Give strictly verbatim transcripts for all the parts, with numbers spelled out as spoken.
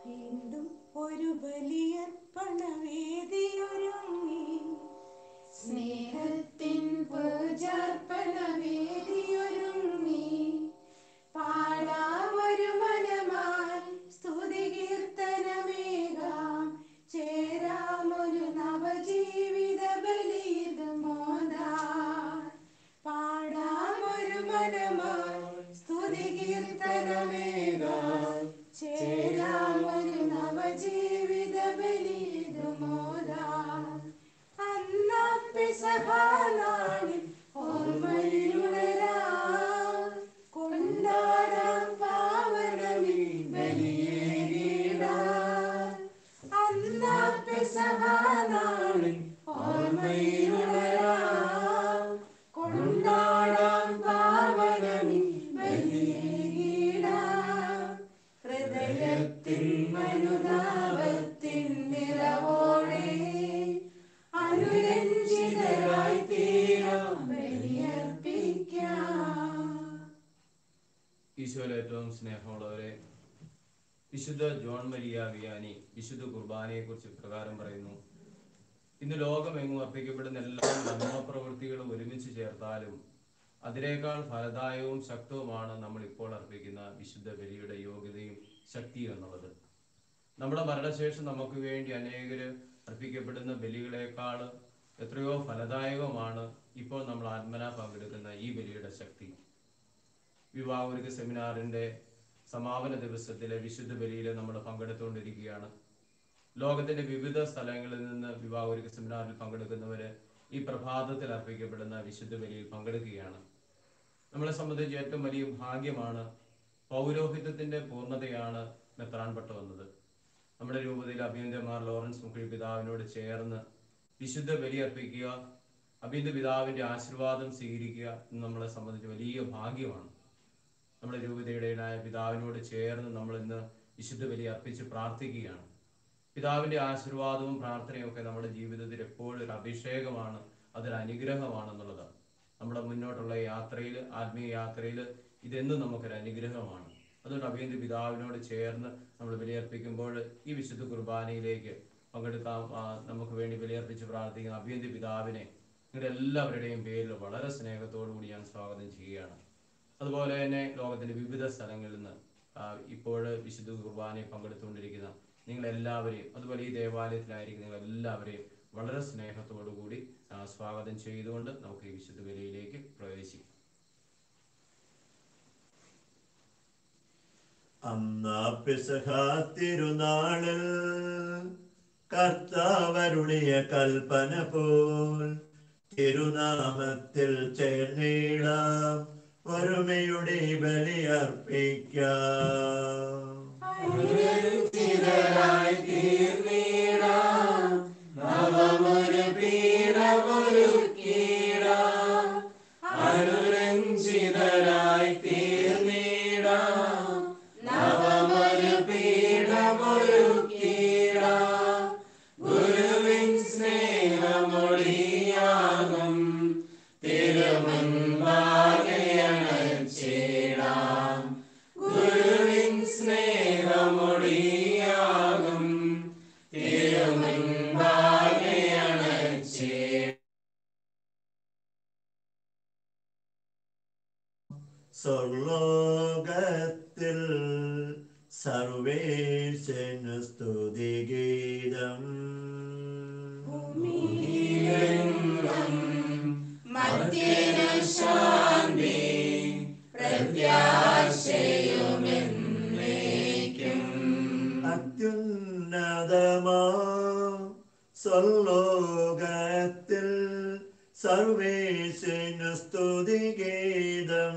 വീണ്ടും ഒരു ബലിയർപ്പണവേദിയൊരുങ്ങി, സ്നേഹത്തിൻ പൂജാർപ്പണവേദിയൊരുങ്ങി. പാടാമൊരു മനമായി സ്തുതി കീർത്തനമേകാം, ചേരാമൊരു നവജീവിത ബലിയിൽ മോദാൻ. പാടാമൊരു മനമായി സ്തുതി കീർത്തനമേകാം, ചേരാമൊരു നവജീവിത ബലിയിൽ മോദാൻ. അന്നാ പെസഹ നാളിൽ ഓർമ്മയിലുണരാം, കൊണ്ടാടാം പാവനമീ ബലിയേകിടാം. അന്നാ പെസഹ നാളിൽ ഓർമ്മയിലുണരാം, കൊണ്ടാടാം പാവനമീ ബലിയേകിടാം. ഹൃദയത്തിൻ അനുതാപത്തിൻ നിറവോടെ അനുരഞ്ജിതരായി തീരാം ബലിയർപ്പിക്കാം. ഈശോയിൽ ഏറ്റവും സ്നേഹമുള്ളവരെ, വിശുദ്ധ ജോൺ മരിയ വിയാനി വിശുദ്ധ കുർബാനയെ കുറിച്ച് ഇപ്രകാരം പറയുന്നു: ഇന്ന് ലോകമെങ്ങും അർപ്പിക്കപ്പെടുന്ന എല്ലാ നന്മ പ്രവൃത്തികളും ഒരുമിച്ച് ചേർത്താലും അതിനേക്കാൾ ഫലദായകവും ശക്തവുമാണ് നമ്മൾ ഇപ്പോൾ അർപ്പിക്കുന്ന വിശുദ്ധ ബലിയുടെ യോഗ്യതയും ശക്തിയും എന്നുള്ളത്. നമ്മുടെ മരണശേഷം നമുക്ക് വേണ്ടി അനേകര് അർപ്പിക്കപ്പെടുന്ന ബലികളെക്കാൾ എത്രയോ ഫലദായകമാണ് ഇപ്പോൾ നമ്മൾ ആത്മനാ പങ്കെടുക്കുന്ന ഈ ബലിയുടെ ശക്തി. വിവാഹോരുക സെമിനാറിന്റെ സമാപന ദിവസത്തിലെ വിശുദ്ധ ബലിയിൽ നമ്മൾ പങ്കെടുത്തുകൊണ്ടിരിക്കുകയാണ്. ലോകത്തിന്റെ വിവിധ സ്ഥലങ്ങളിൽ നിന്ന് വിവാഹോരുക സെമിനാറിൽ പങ്കെടുക്കുന്നവര് ഈ പ്രഭാതത്തിൽ അർപ്പിക്കപ്പെടുന്ന വിശുദ്ധ ബലിയിൽ പങ്കെടുക്കുകയാണ്. നമ്മളെ സംബന്ധിച്ച് ഏറ്റവും വലിയ ഭാഗ്യമാണ്. പൗരോഹിത്യത്തിന്റെ പൂർണ്ണതയാണ് മെത്രാൻപട്ടം എന്നത്. നമ്മുടെ രൂപതയിൽ അഭിയന്തമാർ ലോറൻസ് മുഖ്യ പിതാവിനോട് ചേർന്ന് വിശുദ്ധ ബലി അർപ്പിക്കുക, അഭിയന്ത പിതാവിന്റെ ആശീർവാദം സ്വീകരിക്കുക എന്ന് നമ്മളെ സംബന്ധിച്ച് വലിയ ഭാഗ്യമാണ്. നമ്മുടെ രൂപതയുടേതായ പിതാവിനോട് ചേർന്ന് നമ്മൾ ഇന്ന് വിശുദ്ധ ബലി അർപ്പിച്ച് പ്രാർത്ഥിക്കുകയാണ്. പിതാവിന്റെ ആശീർവാദവും പ്രാർത്ഥനയും ഒക്കെ നമ്മുടെ ജീവിതത്തിൽ എപ്പോഴും ഒരു അഭിഷേകമാണ്, അതൊരു അനുഗ്രഹമാണെന്നുള്ളത്. നമ്മുടെ മുന്നോട്ടുള്ള യാത്രയിൽ, ആത്മീയ യാത്രയിൽ ഇതെന്നും നമുക്കൊരു അനുഗ്രഹമാണ്. അതുകൊണ്ട് അഭിയന്ത പിതാവിനോട് ചേർന്ന് നമ്മൾ ബലിയർപ്പിക്കുമ്പോൾ ഈ വിശുദ്ധ കുർബാനയിലേക്ക് പങ്കെടുക്കാൻ നമുക്ക് വേണ്ടി ബലിയർപ്പിച്ച് പ്രാർത്ഥിക്കുന്ന അഭിയന്ത പിതാവിനെ നിങ്ങളുടെ എല്ലാവരുടെയും പേരിൽ വളരെ സ്നേഹത്തോടു കൂടി ഞാൻ സ്വാഗതം ചെയ്യുകയാണ്. അതുപോലെ തന്നെ ലോകത്തിന്റെ വിവിധ സ്ഥലങ്ങളിൽ നിന്ന് ഇപ്പോൾ വിശുദ്ധ കുർബാനയിൽ പങ്കെടുത്തുകൊണ്ടിരിക്കുന്ന നിങ്ങളെല്ലാവരെയും, അതുപോലെ ഈ ദേവാലയത്തിലായിരിക്കും നിങ്ങളെല്ലാവരെയും വളരെ സ്നേഹത്തോടു കൂടി സ്വാഗതം ചെയ്തുകൊണ്ട് നമുക്ക് ഈ വിശുദ്ധ ബലിയിലേക്ക് പ്രവേശിക്കാം. അന്നാ പെസഹ തിരുനാളിൽ കർത്താവരുളിയ കൽപ്പന പോൽ തിരുനാമത്തിൽ ചേർന്നിടാം, ഒരുമയുടെ ബലിയർപ്പിക്കാം. അനുരഞ്ജിതരായി തീർന്നിടാം, നവമൊരു പീഠമൊരുക്കിടാം. അനുരഞ്ജിതരായി തീർന്നിടാം, നവമൊരു പീഠമൊരുക്കിടാം. ഗുരുവിൻ സ്നേഹമൊഴിയാകും തിരുമുൻപാകെ അണച്ചിടാം. ഗുരുവിൻ സ്നേഹമൊഴിയാകും തിരുമുൻപാകെ അണച്ചിടാം. സ്വർലോകത്തിൽ സർവേശന് സ്തുതിഗീതം, മർത്യനു ശാന്തി പ്രത്യാശയുമെന്നേക്കും. അത്യുന്നതമാ സ്വർലോകത്തിൽ സർവേശന് സ്തുതിഗീതം,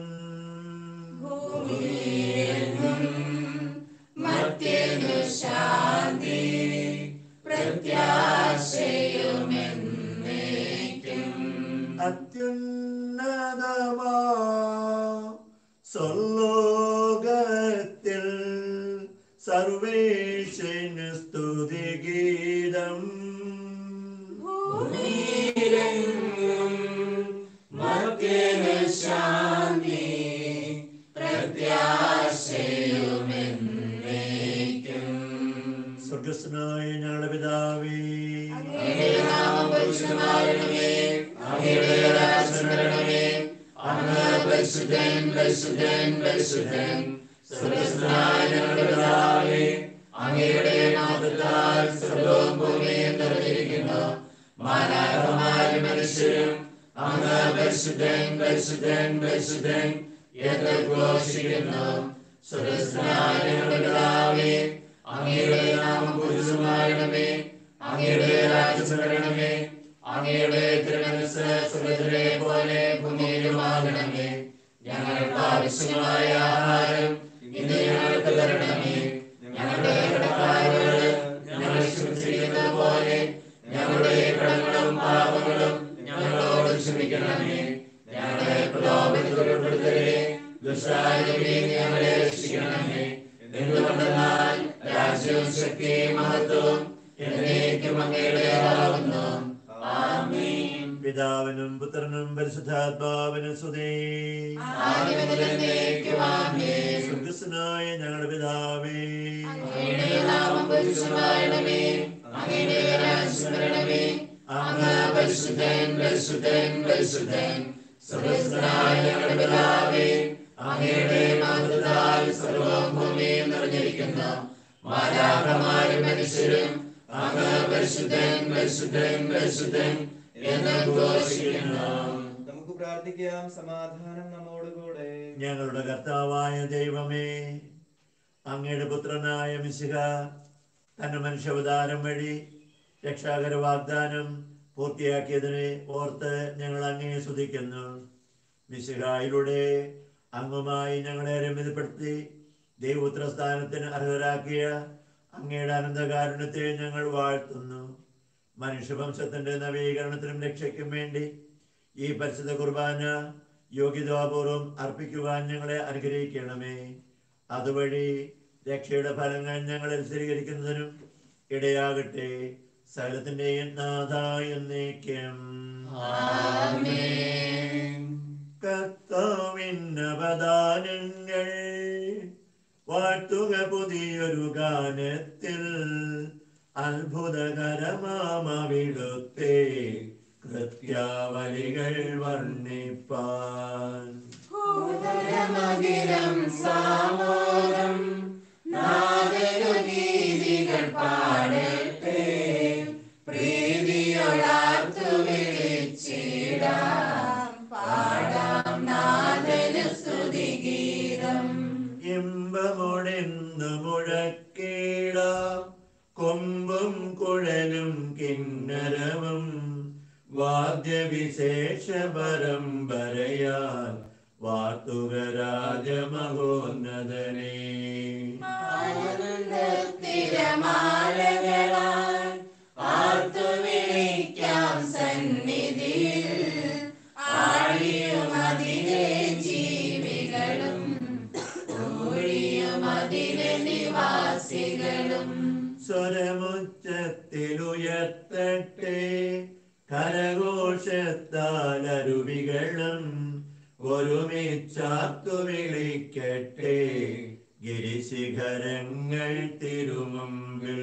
മർത്യനു ശാന്തി പ്രത്യാശയുമെന്നേക്കും. അത്യുന്നതമാ സ്വർലോകത്തിൽ സർവേശന് സ്തുതിഗീതം, മർത്യനു ശാന്തി പ്രത്യാശയുമെന്നേക്കും. സ്വർഗസ്നായ ഞങ്ങളുടെ പിതാവേ, അങ്ങയുടെ നാമം പരിശുദ്ധമാകണമേ. അങ്ങയുടെ രാജ്യം വരണമേ. അങ്ങ് പരിശുദ്ധൻ പരിശുദ്ധൻ പരിശുദ്ധൻ. സ്വർഗസ്ഥനായ ഞങ്ങളുടെ പിതാവേ, അങ്ങയുടെ നാമത്താൽ സ്വർഗ്ഗവും ഭൂമിയും നിറഞ്ഞിരിക്കുന്നു. മാലാഖമാരും മനുഷ്യരും അങ്ങ് പരിശുദ്ധൻ പരിശുദ്ധൻ പരിശുദ്ധൻ എന്ന് ഘോഷിക്കുന്നു. സ്വർഗസ്ഥനായ ഞങ്ങളുടെ പിതാവേ, അങ്ങയുടെ നാമം പൂജിതമാകണമേ. അങ്ങയുടെ രാജ്യം വരണമേ. അങ്ങയുടെ തിരുമനസ്സ് സ്വർഗ്ഗത്തിലെ പോലെ ഭൂമിയിലുമാകണമേ. ഞങ്ങൾക്ക് ആവശ്യമായ ആഹാരം ഇന്ന് ഞങ്ങൾക്ക് തരണമേ. ഞങ്ങളുടെ കടക്കാരോട് ഞങ്ങൾ ക്ഷമിച്ചിരിക്കുന്നത് പോലെ ഞങ്ങളുടെ കടങ്ങളും പാപങ്ങളും ഞങ്ങളോട് ക്ഷമിക്കണമേ. ഞങ്ങളെ പ്രലോഭനത്തിൽ ഉൾപ്പെടുത്തരുതേ. ദുഷ്ടാരൂപിയിൽ ഞങ്ങളെ രക്ഷിക്കണമേ. എന്തുകൊണ്ടെന്നാൽ രാജ്യവും ശക്തിയും മഹത്വവും എന്നേക്കും അങ്ങയുടേതാകുന്നു. ആമേൻ. പിതാവിനും പുത്രനും പരിശുദ്ധാത്മാവിനും സ്തുതി. ആദ്യം മുതൽ എന്നേക്കും ആമേൻ. സ്വർഗസ്നായ ഞങ്ങളുടെ പിതാവേ, അങ്ങയുടെ നാമം പരിശുദ്ധമാകണമേ. അങ്ങയുടെ രാജ്യം വരണമേ. അങ്ങ് പരിശുദ്ധൻ പരിശുദ്ധൻ പരിശുദ്ധൻ. സ്വർഗ്ഗസ്ഥനായ ഞങ്ങളുടെ പിതാവേ, അങ്ങയുടെ നാമത്താൽ സ്വർഗ്ഗവും ഭൂമിയും നിറഞ്ഞിരിക്കുന്നു. മാലാഖമാരും മനുഷ്യരും അങ്ങ് പരിശുദ്ധൻ പരിശുദ്ധൻ പരിശുദ്ധൻ എന്ന് ഘോഷിക്കുന്നു. നമുക്ക് പ്രാർത്ഥിക്കാം. സമാധാനം നമ്മോടുകൂടെ. ഞങ്ങളുടെ കർത്താവായ ദൈവമേ, അങ്ങയുടെ പുത്രനായ മിശിഹ തന്റെ മനുഷ്യാവതാരം വഴി രക്ഷാകര വാഗ്ദാനം പൂർത്തിയാക്കിയതിനെ ഓർത്ത് ഞങ്ങൾ അങ്ങയെ സ്തുതിക്കുന്നു. മിശിഹായിലൂടെ അങ്ങുമായി ഞങ്ങളെ രമ്യതപ്പെടുത്തി ദൈവപുത്ര സ്ഥാനത്തിന് അർഹരാക്കിയ അങ്ങയുടെ അനന്തകാരുണ്യത്തെ ഞങ്ങൾ വാഴ്ത്തുന്നു. മനുഷ്യവംശത്തിന്റെ നവീകരണത്തിനും രക്ഷയ്ക്കും വേണ്ടി ഈ പരിശുദ്ധ കുർബാന യോഗ്യതാപൂർവം അർപ്പിക്കുവാൻ ഞങ്ങളെ അനുഗ്രഹിക്കണമേ. അതുവഴി രക്ഷയുടെ ഫലങ്ങൾ ഞങ്ങളിൽ സ്ഥിരീകരിക്കുന്നതിനും ഇടയാകട്ടെ. സകലത്തിന്റെയും നാഥ എന്നേക്കും. കർത്താവിൻ അവദാനങ്ങൾ വാഴ്ത്തുക പുതിയൊരു ഗാനത്തിൽ. അത്ഭുതകരമാമവിടുത്തെ കൃത്യാവലികൾ വർണ്ണിപ്പാൻ. ഭൂതലമതിരം സാമോദം നാദരു ഗീതികൾ പാടട്ടെ. പ്രീതിയോടാർത്തു വിളിച്ചിടാം പാടാം നാദനു സ്തുതിഗീതം. ഇമ്പമൊടെന്നു മുഴക്കീടാം കൊമ്പും കുഴലും കിന്നരവും വാദ്യവിശേഷ പരമ്പരയാൽ വാർത്തുക രാജമഹോന്നതനേ. തിരമാലകളാൽ ആർത്തു വിളിക്കാം സന്നിധിയിൽ. ആഴിയും അതിലെ ജീവികളും ൂഴിയും അതിലെ നിവാസികളും സ്വരമുച്ചത്തിലുയർത്തട്ടെ കരഘോഷത്താൽ അരുവികളും ഒരുമിച്ചാർത്തു വിളിക്കട്ടെ ഗിരിശിഖരങ്ങൾ തിരുമുമ്പിൽ.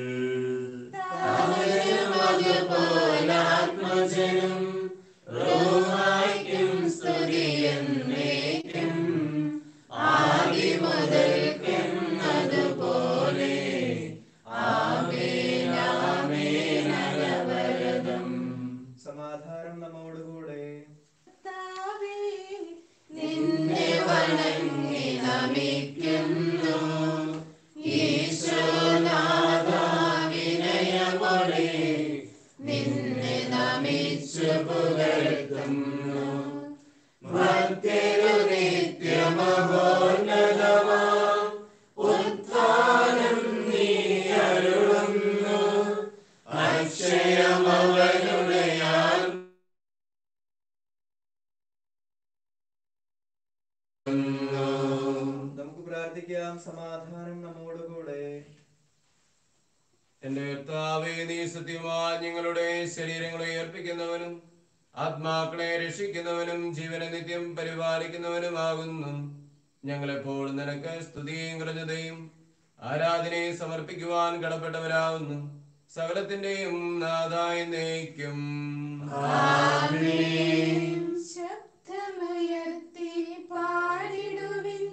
അതുപോലാത്മജനും റൂഹായ്ക്കും സ്തുതിയെന്നേക്കും. ആദിമുതൽക്കെന്നതുപോലെ ആമേൻ ആമേൻ അനവരതം. സമാധാനം നമ്മോടുകൂടെ. നിന്നെ വണങ്ങി നമിക്കുന്നു ഈശോനാഥ വിനയമോടെ. നിന്നെ നമിച്ചു പുകഴ്ത്തുന്നു. ഭക്തരു നിത്യമഹോന്നതമാം ഉത്ഥാനം നീ അരുളുന്നു. അക്ഷയമവനുടെ നമുക്ക് പ്രാർത്ഥിക്കാം. സമാധാനം നമ്മോടുകൂടെ. എന്റെ കർത്താവേ, നീ സത്യമായി ഞങ്ങളുടെ ശരീരങ്ങളെ ഏർപ്പിക്കുന്നവനും ആത്മാക്കളെ രക്ഷിക്കുന്നവനും ജീവനെ നിത്യം പരിപാലിക്കുന്നവനുമാകുന്നു. ഞങ്ങളെപ്പോൾ നിനക്ക് സ്തുതിയും കൃതയും ആരാധനയെ സമർപ്പിക്കുവാൻ കടപ്പെട്ടവരാകുന്നു. സകലത്തിന്റെയും നാഥായ നയിക്കും. ശബ്ദമുയർത്തി പാടിടുവിൻ,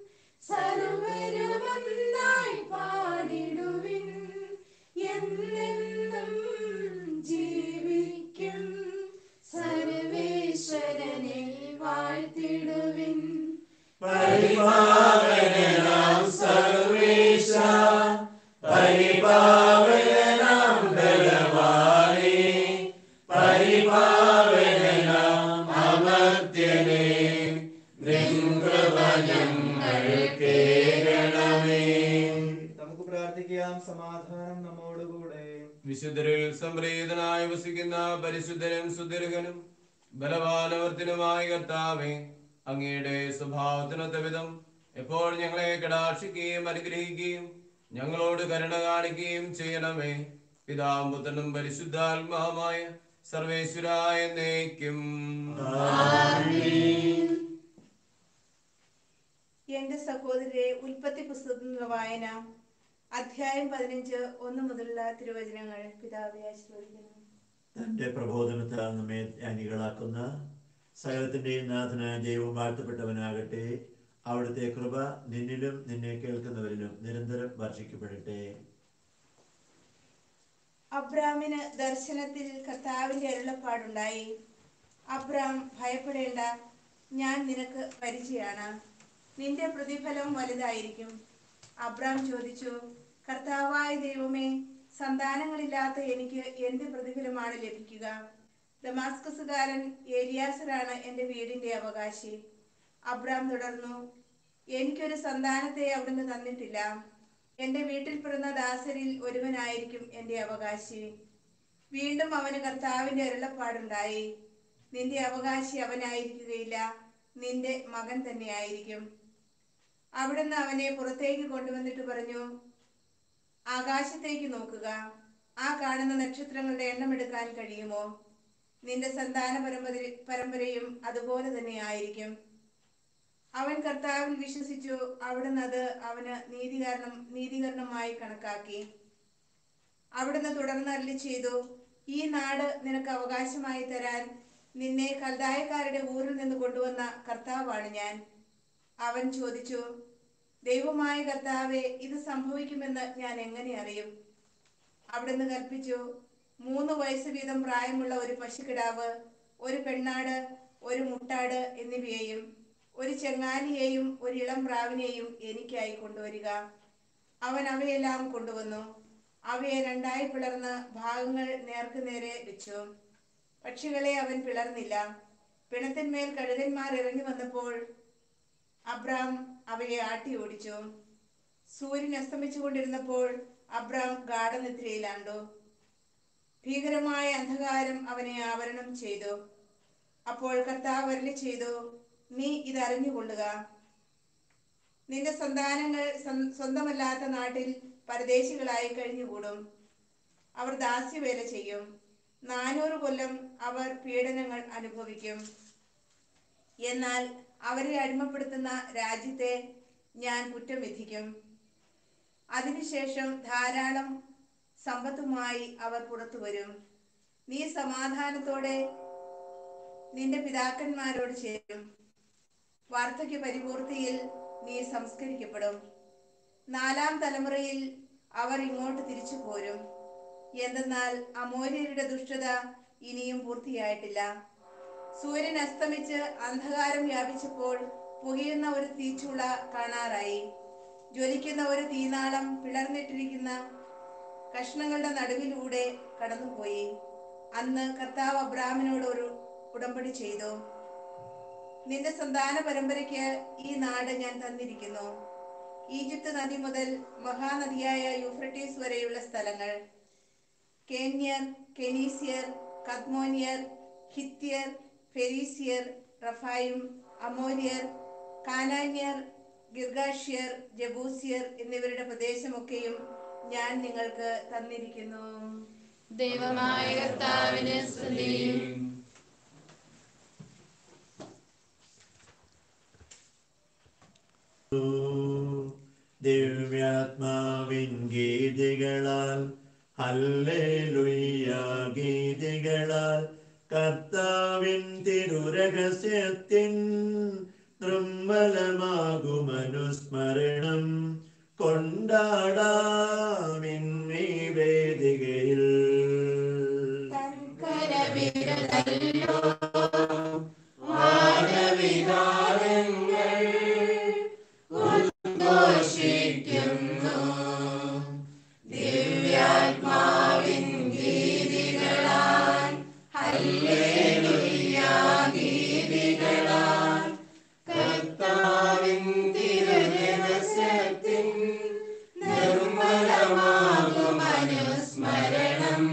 സർവ്വരുമൊന്നായി പാടിടുവിൻ. എന്നെന്നും ജീവിക്കും സർവേശ്വരനെ വാഴ്ത്തിടുവിൻ. പരിപാവനാം സർവേശ, പരിപാവനാം ബലവാനേ, പരിപാവനാം അമർത്യനേ, നിൻ കൃപ ഞങ്ങൾക്ക് കേൾക്കണമേ. നമുക്ക് പ്രാർത്ഥിക്കാം. സമാധാനം നമ്മോടുകൂടെ. വിശുദ്ധരിൽ സംപ്രീതനായി വസിക്കുന്ന പരിശുദ്ധനും സുദീർഘനും ബലവാനവർത്തിനുമായ കർത്താവേ, അങ്ങയുടെ സ്വഭാവത്തിനൊത്ത വിധം എപ്പോൾ ഞങ്ങളെ കടാക്ഷിക്കുകയും അനുഗ്രഹിക്കുകയും ഞങ്ങളോട് കരുണ കാണിക്കുകയും ചെയ്യണമേ. പിതാവും പുത്രനും പരിശുദ്ധാത്മാവുമായ സർവേശ്വരായ എന്നേക്കും. എന്റെ സഹോദരരെ, ഉൽപ്പത്തി പുസ്തകത്തിനുള്ള വായന അധ്യായം പതിനഞ്ച് ഒന്ന് മുതലുള്ള തിരുവചനങ്ങൾ പിതാവെ ആശീർവദിക്കുന്നു. തന്റെ പ്രബോധനത്താൽ നമ്മെ ജ്ഞാനികളാക്കുന്ന സകലത്തിന്റെയും നാഥനായ ദൈവം വാഴ്ത്തപ്പെട്ടവനാകട്ടെ. അവിടുത്തെ കൃപ നിന്നിലും നിന്നെ കേൾക്കുന്നവരിലും നിരന്തരം വർഷിക്കപ്പെടട്ടെ. അബ്രാമിന് ദർശനത്തിൽ കർത്താവിന്റെ അരുളപ്പാടുണ്ടായി. അബ്രാം, ഭയപ്പെടേണ്ട, ഞാൻ നിനക്ക് പരിചയാണ്, നിന്റെ പ്രതിഫലം വലുതായിരിക്കും. അബ്രാം ചോദിച്ചു, കർത്താവായ ദൈവമേ, സന്താനങ്ങളില്ലാത്ത എനിക്ക് എന്ത് പ്രതിഫലമാണ് ലഭിക്കുക? ദമാസ്കസുകാരൻ ഏലിയാസറാണ് എന്റെ വീടിന്റെ അവകാശി. അബ്രാം തുടർന്നു, എനിക്കൊരു സന്താനത്തെ അവിടുന്ന് തന്നിട്ടില്ല. എന്റെ വീട്ടിൽ പിറന്ന ദാസരിൽ ഒരുവനായിരിക്കും എന്റെ അവകാശി. വീണ്ടും അവന് കർത്താവിന്റെ അരുളപ്പാടുണ്ടായി, നിന്റെ അവകാശി അവനായിരിക്കുകയില്ല, നിന്റെ മകൻ തന്നെയായിരിക്കും. അവിടുന്ന് അവനെ പുറത്തേക്ക് കൊണ്ടുവന്നിട്ട് പറഞ്ഞു, ആകാശത്തേക്ക് നോക്കുക, ആ കാണുന്ന നക്ഷത്രങ്ങളുടെ എണ്ണം എടുക്കാൻ കഴിയുമോ? നിന്റെ സന്താന പരമ്പര പരമ്പരയും അതുപോലെ തന്നെ ആയിരിക്കും. അവൻ കർത്താവിൽ വിശ്വസിച്ചു. അവിടുന്ന് അത് അവന് നീതീകരണം നീതീകരണമായി കണക്കാക്കി. അവിടുന്ന് തുടർന്ന് അരുളി ചെയ്തു, ഈ നാട് നിനക്ക് അവകാശമായി തരാൻ നിന്നെ കൽദായക്കാരുടെ ഊരിൽ നിന്ന് കൊണ്ടുവന്ന കർത്താവാണ് ഞാൻ. അവൻ ചോദിച്ചു, ദൈവമായ കർത്താവേ, ഇത് സംഭവിക്കുമെന്ന് ഞാൻ എങ്ങനെ അറിയും? അവിടുന്ന് കൽപ്പിച്ചു, മൂന്ന് വയസ്സ് വീതം പ്രായമുള്ള ഒരു പശുക്കിടാവ്, ഒരു പെണ്ണാട്, ഒരു മുട്ടാട് എന്നിവയെയും ഒരു ചെങ്ങാലിയെയും ഒരു ഇളം പ്രാവിനെയും എനിക്കായി കൊണ്ടുവരിക. അവൻ അവയെല്ലാം കൊണ്ടുവന്നു. അവയെ രണ്ടായി പിളർന്ന് ഭാഗങ്ങൾ നേർക്ക് നേരെ വെച്ചു. പക്ഷികളെ അവൻ പിളർന്നില്ല. പിണത്തിന്മേൽ കഴുകന്മാർ ഇറങ്ങി വന്നപ്പോൾ അബ്രാം അവയെ ആട്ടി ഓടിച്ചു. സൂര്യൻ അസ്തമിച്ചുകൊണ്ടിരുന്നപ്പോൾ അബ്രാം ഗാഢനിദ്രയിലാണ്ടു. ഭീകരമായ അന്ധകാരം അവനെ ആവരണം ചെയ്തു. അപ്പോൾ കർത്താവ് അരുളി ചെയ്തു, നീ ഇതറിഞ്ഞുകൊള്ളുക, നിന്റെ സന്താനങ്ങൾ സ്വന്തമല്ലാത്ത നാട്ടിൽ പരദേശികളായി കഴിഞ്ഞുകൂടും. അവർ ദാസ്യവേല ചെയ്യും. നാനൂറ് കൊല്ലം അവർ പീഡനങ്ങൾ അനുഭവിക്കും. എന്നാൽ അവരെ അടിമപ്പെടുത്തുന്ന രാജ്യത്തെ ഞാൻ കുറ്റം വിധിക്കും. അതിനുശേഷം ധാരാളം സമ്പത്തുമായി അവർ പുറത്തു വരും. നീ സമാധാനത്തോടെ നിന്റെ പിതാക്കന്മാരോട് ചേരും. വാർദ്ധക്യ പരിപൂർത്തിയിൽ നീ സംസ്കരിക്കപ്പെടും. നാലാം തലമുറയിൽ അവർ ഇങ്ങോട്ട് തിരിച്ചു പോരും. എന്തെന്നാൽ അമോര്യരുടെ ദുഷ്ടത ഇനിയും പൂർത്തിയായിട്ടില്ല. സൂര്യൻ അസ്തമിച്ച് അന്ധകാരം വ്യാപിച്ചപ്പോൾ പുകയുന്ന ഒരു തീച്ചൂള കാണാറായി. ജ്വലിക്കുന്ന ഒരു തീനാളം പിളർന്നിട്ടിരിക്കുന്ന കഷ്ണങ്ങളുടെ നടുവിലൂടെ കടന്നുപോയി. അന്ന് കർത്താവ് അബ്രാമിനോട് ഒരു ഉടമ്പടി ചെയ്തു, നിന്റെ സന്താന പരമ്പരയ്ക്ക് ഈ നാട് ഞാൻ തന്നിരിക്കുന്നു. ഈജിപ്ത് നദി മുതൽ മഹാനദിയായ യൂഫ്രട്ടീസ് വരെയുള്ള സ്ഥലങ്ങൾ, കേന്യർ, കെനീസിയർ, കദ്മോനിയർ, ഹിത്യർ, ഫെരീസിയർ, റഫായും, അമോര്യർ, കാനാന്യർ, ഗിർഗാഷ്യർ, ജബൂസിയർ എന്നിവരുടെ പ്രദേശമൊക്കെയും ഞാൻ നിങ്ങൾക്ക് തന്നിരിക്കുന്നു. ദൈവമായ കർത്താവിന് സ്തുതി. ദിവ്യാത്മാവിൻ ഗീതികളാൽ ഹല്ലേലൂയ ഗീതികളാൽ കർത്താവിൻ തിരുരഹസ്യത്തിൻ നിർമ്മലമാകുമനുസ്മരണം കൊണ്ടാടാമിന്നീ വേദികയിൽ. കരവിരലല്ലോ വാനവിഹാരങ്ങൾ ഉദ്ഘോഷിക്കുന്നു. ദിവ്യാത്മാവിൻ ഗീതികളാൽ ഹല്ലേലൂയ ഗീതികളാൽ കർത്താവിൻ തിരുരഹസ്യത്തിൻ നിർമ്മലമാകും അനുസ്മരണം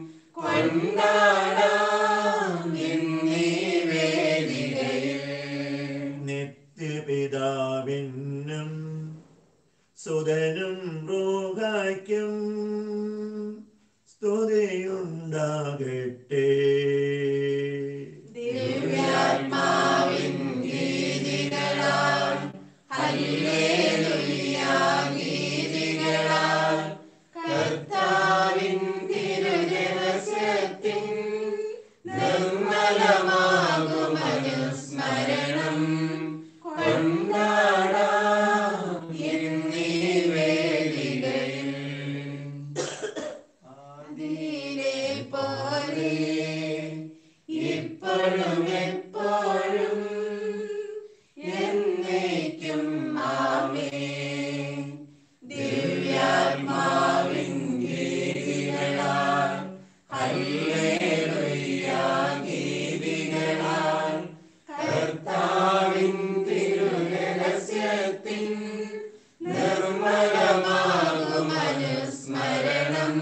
കൊണ്ടാടാം ഇന്നീ വേദികയിൽ. നിത്യപിതാവിനും സുതനും റൂഹായ്ക്കും സ്തുതിയുണ്ടാകട്ടെ. ദിവ്യാത്മാവിൻ ഗീതികളാൽ ഹല്ലേലൂയ ഗീതികളാൽ കർത്താവിൻ തിരുരഹസ്യത്തിൻ നിർമ്മലമാകും അനുസ്മരണം കൊണ്ടാടാം ഇന്നീ വേദികയിൽ. ആദിയിലെ പോലെ ഇപ്പോഴും എപ്പോഴും എന്നേക്കും ആമേൻ. ദിവ്യാത്മാവിൻ ഗീതികളാൽ ഹല്ലേലൂയ ഗീതികളാൽ കർത്താവിൻ തിരുരഹസ്യത്തിൻ നിർമ്മലമാകും അനുസ്മരണം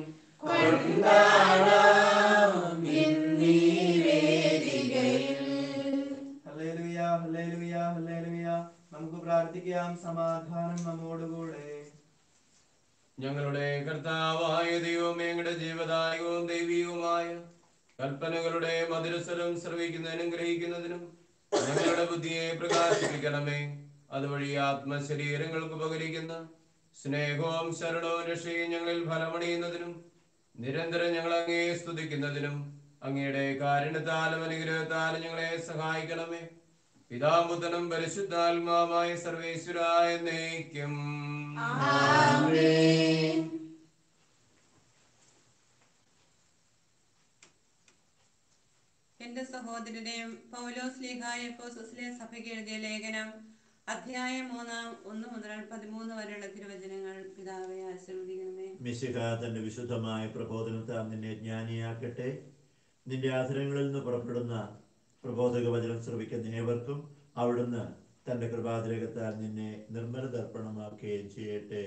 കൊണ്ടാടാം ഇന്നീ വേദികയിൽ. Hallelujah hallelujah hallelujah. നമുക്ക് പ്രാർത്ഥിക്കാം. സമാധാനം നമ്മോടുകൂടെ. ഞങ്ങളുടെ കർത്താവായ ദൈവമേ, ഞങ്ങളുടെ ജീവദായകവും ദൈവീയവുമായ കൽപ്പനകളുടെ മധുരസ്വരം ശ്രവിക്കുന്നതിനും ഗ്രഹിക്കുന്നതിനും ഞങ്ങളുടെ ബുദ്ധിയെ പ്രകാശിപ്പിക്കണമേ. അതുവഴി ആത്മശരീരങ്ങൾക്ക് ഉപകരിക്കുന്ന സ്നേഹവും ശരണവും രക്ഷയും ഞങ്ങളിൽ ഫലമണിയുന്നതിനും നിരന്തരം ഞങ്ങൾ അങ്ങയെ സ്തുതിക്കുന്നതിനും അങ്ങയുടെ കാരുണ്യത്താലും അനുഗ്രഹത്താലും ഞങ്ങളെ സഹായിക്കണമേ. പിതാപുത്രനും പരിശുദ്ധാത്മാവായ സർവേശ്വരായ എന്നേക്കും ആമേൻ. എന്റെ സഹോദരനെയും പൗലോസ് ലീഗായ എഫെസോസിലെ സഭയ്ക്ക് എഴുതിയ ലേഖനം അധ്യായം മൂന്നാം ഒന്ന് മുതൽ പതിമൂന്ന് വരെയുള്ള തിരുവചനങ്ങൾ. പിതാവെ ആശീർവദിക്കണമേ. മിശിഹ തന്റെ വിശുദ്ധമായ പ്രബോധനത്താൽ നിന്നെ ജ്ഞാനിയാക്കട്ടെ. നിന്റെ ആദരങ്ങളിൽ നിന്ന് പുറപ്പെടുന്ന പ്രബോധക വചനം ശ്രവിക്കുന്ന ഏവർക്കും അവിടുന്ന് തന്റെ കൃപാതിരകത്താൽ നിന്നെ നിർമ്മല തർപ്പണമാക്കുകയും ചെയ്യട്ടെ.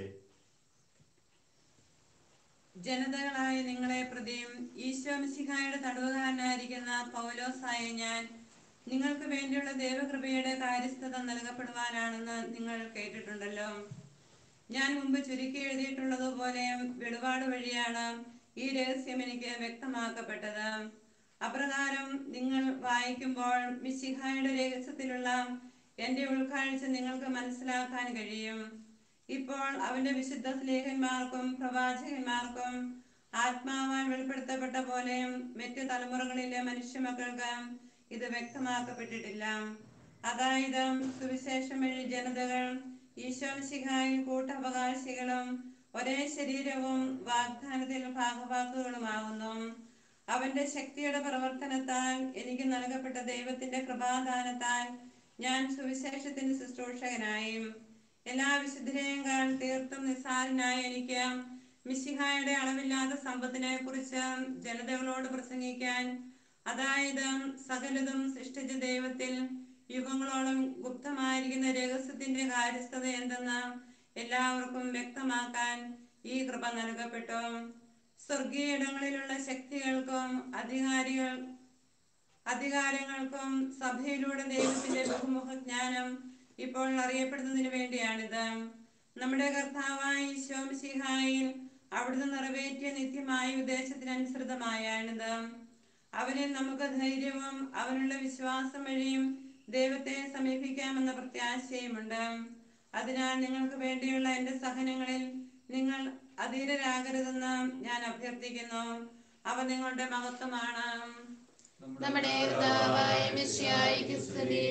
ജനതകളായ നിങ്ങളെ പ്രതിയും ഈശോ മിശിഹായുടെ തടവുകാരനായിരിക്കുന്ന പൗലോസായ ഞാൻ നിങ്ങൾക്ക് വേണ്ടിയുള്ള ദൈവകൃപയുടെ കാര്യസ്ഥത നൽകപ്പെടുവാനാണെന്ന് നിങ്ങൾ കേട്ടിട്ടുണ്ടല്ലോ. ഞാൻ മുമ്പ് ചുരുക്കി എഴുതിയിട്ടുള്ളതുപോലെ വെളിപാട് വഴിയാണ് ഈ രഹസ്യം എനിക്ക് വ്യക്തമാക്കപ്പെട്ടത്. അപ്രകാരം നിങ്ങൾ വായിക്കുമ്പോൾ മിശിഹായുടെ രഹസ്യത്തിലുള്ള എന്റെ ഉൾക്കാഴ്ച നിങ്ങൾക്ക് മനസ്സിലാക്കാൻ കഴിയും. ഇപ്പോൾ അവന്റെ വിശുദ്ധ സ്ലേഹന്മാർക്കും പ്രവാചകന്മാർക്കും ആത്മാവാൽ വെളിപ്പെടുത്തപ്പെട്ട പോലെ മറ്റു തലമുറകളിലെ മനുഷ്യമക്കൾക്ക് ഇത് വ്യക്തമാക്കപ്പെട്ടിട്ടില്ല. അതായത് സുവിശേഷം വഴി ജനതകൾ ഈശോ മിശിഹായിൽ കൂട്ടവകാശികളും ഒരേ ശരീരവും വാഗ്ദാനത്തിൽ ഭാഗവാക്കുകളുമാകുന്നു. അവന്റെ ശക്തിയുടെ പ്രവർത്തനത്താൽ എനിക്ക് നൽകപ്പെട്ട ദൈവത്തിന്റെ കൃപാദാനത്താൽ ഞാൻ സുവിശേഷത്തിന്റെ ശുശ്രൂഷകനായി. എല്ലാ വിശുദ്ധരെയും തീർത്തും നിസ്സാരനായ എനിക്ക് മിശിഹായുടെ അളവില്ലാത്ത സമ്പത്തിനെ കുറിച്ച് ജനതകളോട് പ്രസംഗിക്കാൻ, അതായത് സകലതും സൃഷ്ടിച്ച ദൈവത്തിൽ യുഗങ്ങളോളം ഗുപ്തമായിരിക്കുന്ന രഹസ്യത്തിന്റെ കാര്യസ്ഥത എന്തെന്ന് എല്ലാവർക്കും വ്യക്തമാക്കാൻ ഈ കൃപ നൽകപ്പെട്ടു. സ്വർഗീയ ഇടങ്ങളിലുള്ള ശക്തികൾക്കും അധികാരികൾ അധികാരങ്ങൾക്കും സഭയിലൂടെ ദൈവത്തിന്റെ ബഹുമുഖ ജ്ഞാനം ഇപ്പോൾ അറിയപ്പെടുന്നതിന് വേണ്ടിയാണിത്. നമ്മുടെ കർത്താവായ ഈശോ മിശിഹായിൽ അവിടുന്ന് നിറവേറ്റിയ നിത്യമായ ഉദ്ദേശത്തിനനുസൃതമായാണിത്. അവനിൽ നമുക്ക് ധൈര്യവും അവനുള്ള വിശ്വാസം വഴിയും ദൈവത്തെ സമീപിക്കാമെന്ന പ്രത്യാശയുമുണ്ട്. അതിനാൽ നിങ്ങൾക്ക് വേണ്ടിയുള്ള എന്റെ സഹനങ്ങളിൽ നിങ്ങൾ അധീരരാകരുതെന്ന് ഞാൻ അഭ്യർത്ഥിക്കുന്നു. അവ നിങ്ങളുടെ മഹത്വമാണ്. നമ്മുടെ കർത്താവായ മിശിഹായ്ക്ക് സ്തുതി.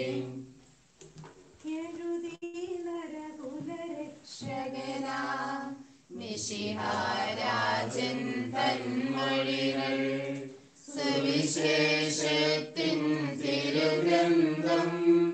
രക്ഷകനാം മിശിഹാരാജൻ തന്മൊഴികൾ സുവിശേഷത്തിൻ തിരുഗ്രന്ഥം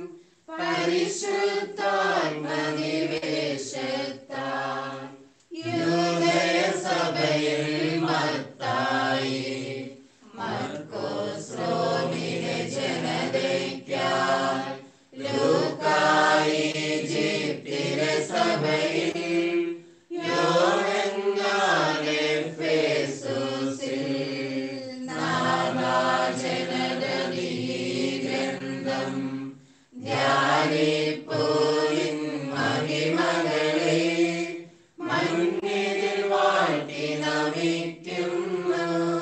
പരിശുദ്ധാത്മനിവേശത്താൽ യൂദയ സഭയിൽ മത്തായി മർക്കോസ് റോമിലെ ജനതയ്ക്കായി ലൂക്കായി ഈജിപ്തിലെ സഭയിൽ യോഹന്നാൻ എഫേസോസിൽ നാനാജനതീ ഗ്രന്ഥം ധ്യാനിപ്പൂരിൻ മഹിമകളെ മണ്ണിൽ വാഴ്ത്തി നമിക്കുന്നു,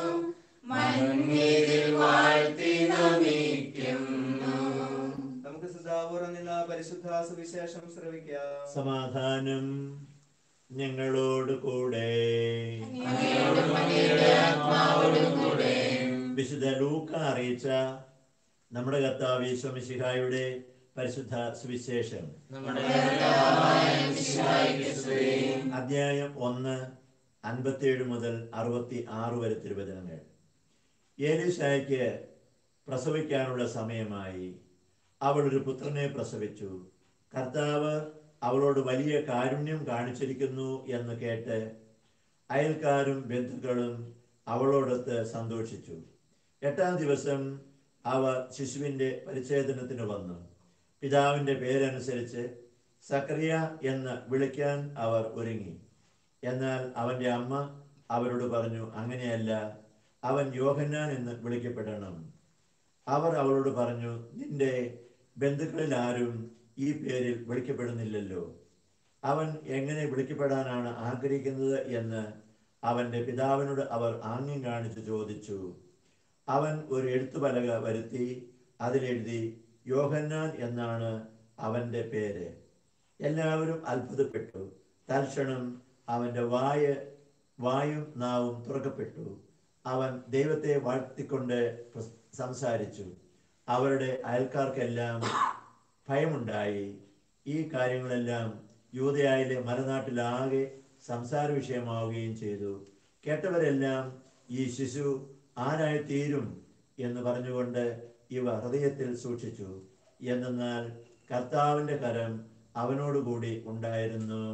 മണ്ണിൽ വാഴ്ത്തി നമിക്കുന്നു. നമുക്ക് സദാപൂർവ്വം നിന്ന് പരിശുദ്ധ സുവിശേഷം ശ്രവിക്കാം. സമാധാനം ഞങ്ങളോട് കൂടെ. വിശുദ്ധ ലൂക്ക അറിയിച്ച നമ്മുടെ കർത്താവ് യേശു മിശിഹായുടെ പരിശുദ്ധ സുവിശേഷം അധ്യായം ഒന്ന് അൻപത്തിയേഴ് മുതൽ അറുപത്തി ആറ് വരെ തിരുവചനങ്ങൾ. ഏലീശായ്ക്ക് പ്രസവിക്കാനുള്ള സമയമായി. അവൾ ഒരു പുത്രനെ പ്രസവിച്ചു. കർത്താവ് അവളോട് വലിയ കാരുണ്യം കാണിച്ചിരിക്കുന്നു എന്ന് കേട്ട് അയൽക്കാരും ബന്ധുക്കളും അവളോടൊത്ത് സന്തോഷിച്ചു. എട്ടാം ദിവസം അവർ ശിശുവിൻ്റെ പരിച്ഛേദനത്തിന് വന്നു. പിതാവിൻ്റെ പേരനുസരിച്ച് സക്കറിയ എന്ന് വിളിക്കാൻ അവർ ഒരുങ്ങി. എന്നാൽ അവൻ്റെ അമ്മ അവരോട് പറഞ്ഞു, അങ്ങനെയല്ല, അവൻ യോഹന്നാൻ എന്ന് വിളിക്കപ്പെടണം. അവർ അവളോട് പറഞ്ഞു, നിന്റെ ബന്ധുക്കളിൽ ആരും ഈ പേരിൽ വിളിക്കപ്പെടുന്നില്ലല്ലോ. അവൻ എങ്ങനെ വിളിക്കപ്പെടാനാണ് ആഗ്രഹിക്കുന്നത് എന്ന് അവൻ്റെ പിതാവിനോട് അവർ ആംഗ്യം കാണിച്ച് ചോദിച്ചു. അവൻ ഒരു എഴുത്തുപലക വരുത്തി അതിലെഴുതി, യോഹന്നാൻ എന്നാണ് അവൻ്റെ പേര്. എല്ലാവരും അത്ഭുതപ്പെട്ടു. തൽക്ഷണം അവൻ്റെ വായ വായും നാവും തുറക്കപ്പെട്ടു. അവൻ ദൈവത്തെ വാഴ്ത്തിക്കൊണ്ട് സംസാരിച്ചു. അവരുടെ അയൽക്കാർക്കെല്ലാം ഭയമുണ്ടായി. ഈ കാര്യങ്ങളെല്ലാം യൂദയായിലെ മലനാട്ടിലാകെ സംസാര വിഷയമാവുകയും ചെയ്തു. കേട്ടവരെല്ലാം ഈ ശിശു ആരായി തീരും എന്ന് പറഞ്ഞുകൊണ്ട് ഇവ ഹൃദയത്തിൽ സൂക്ഷിച്ചു. എന്തെന്നാൽ കർത്താവിന്റെ കരം അവനോടുകൂടി ഉണ്ടായിരുന്നു.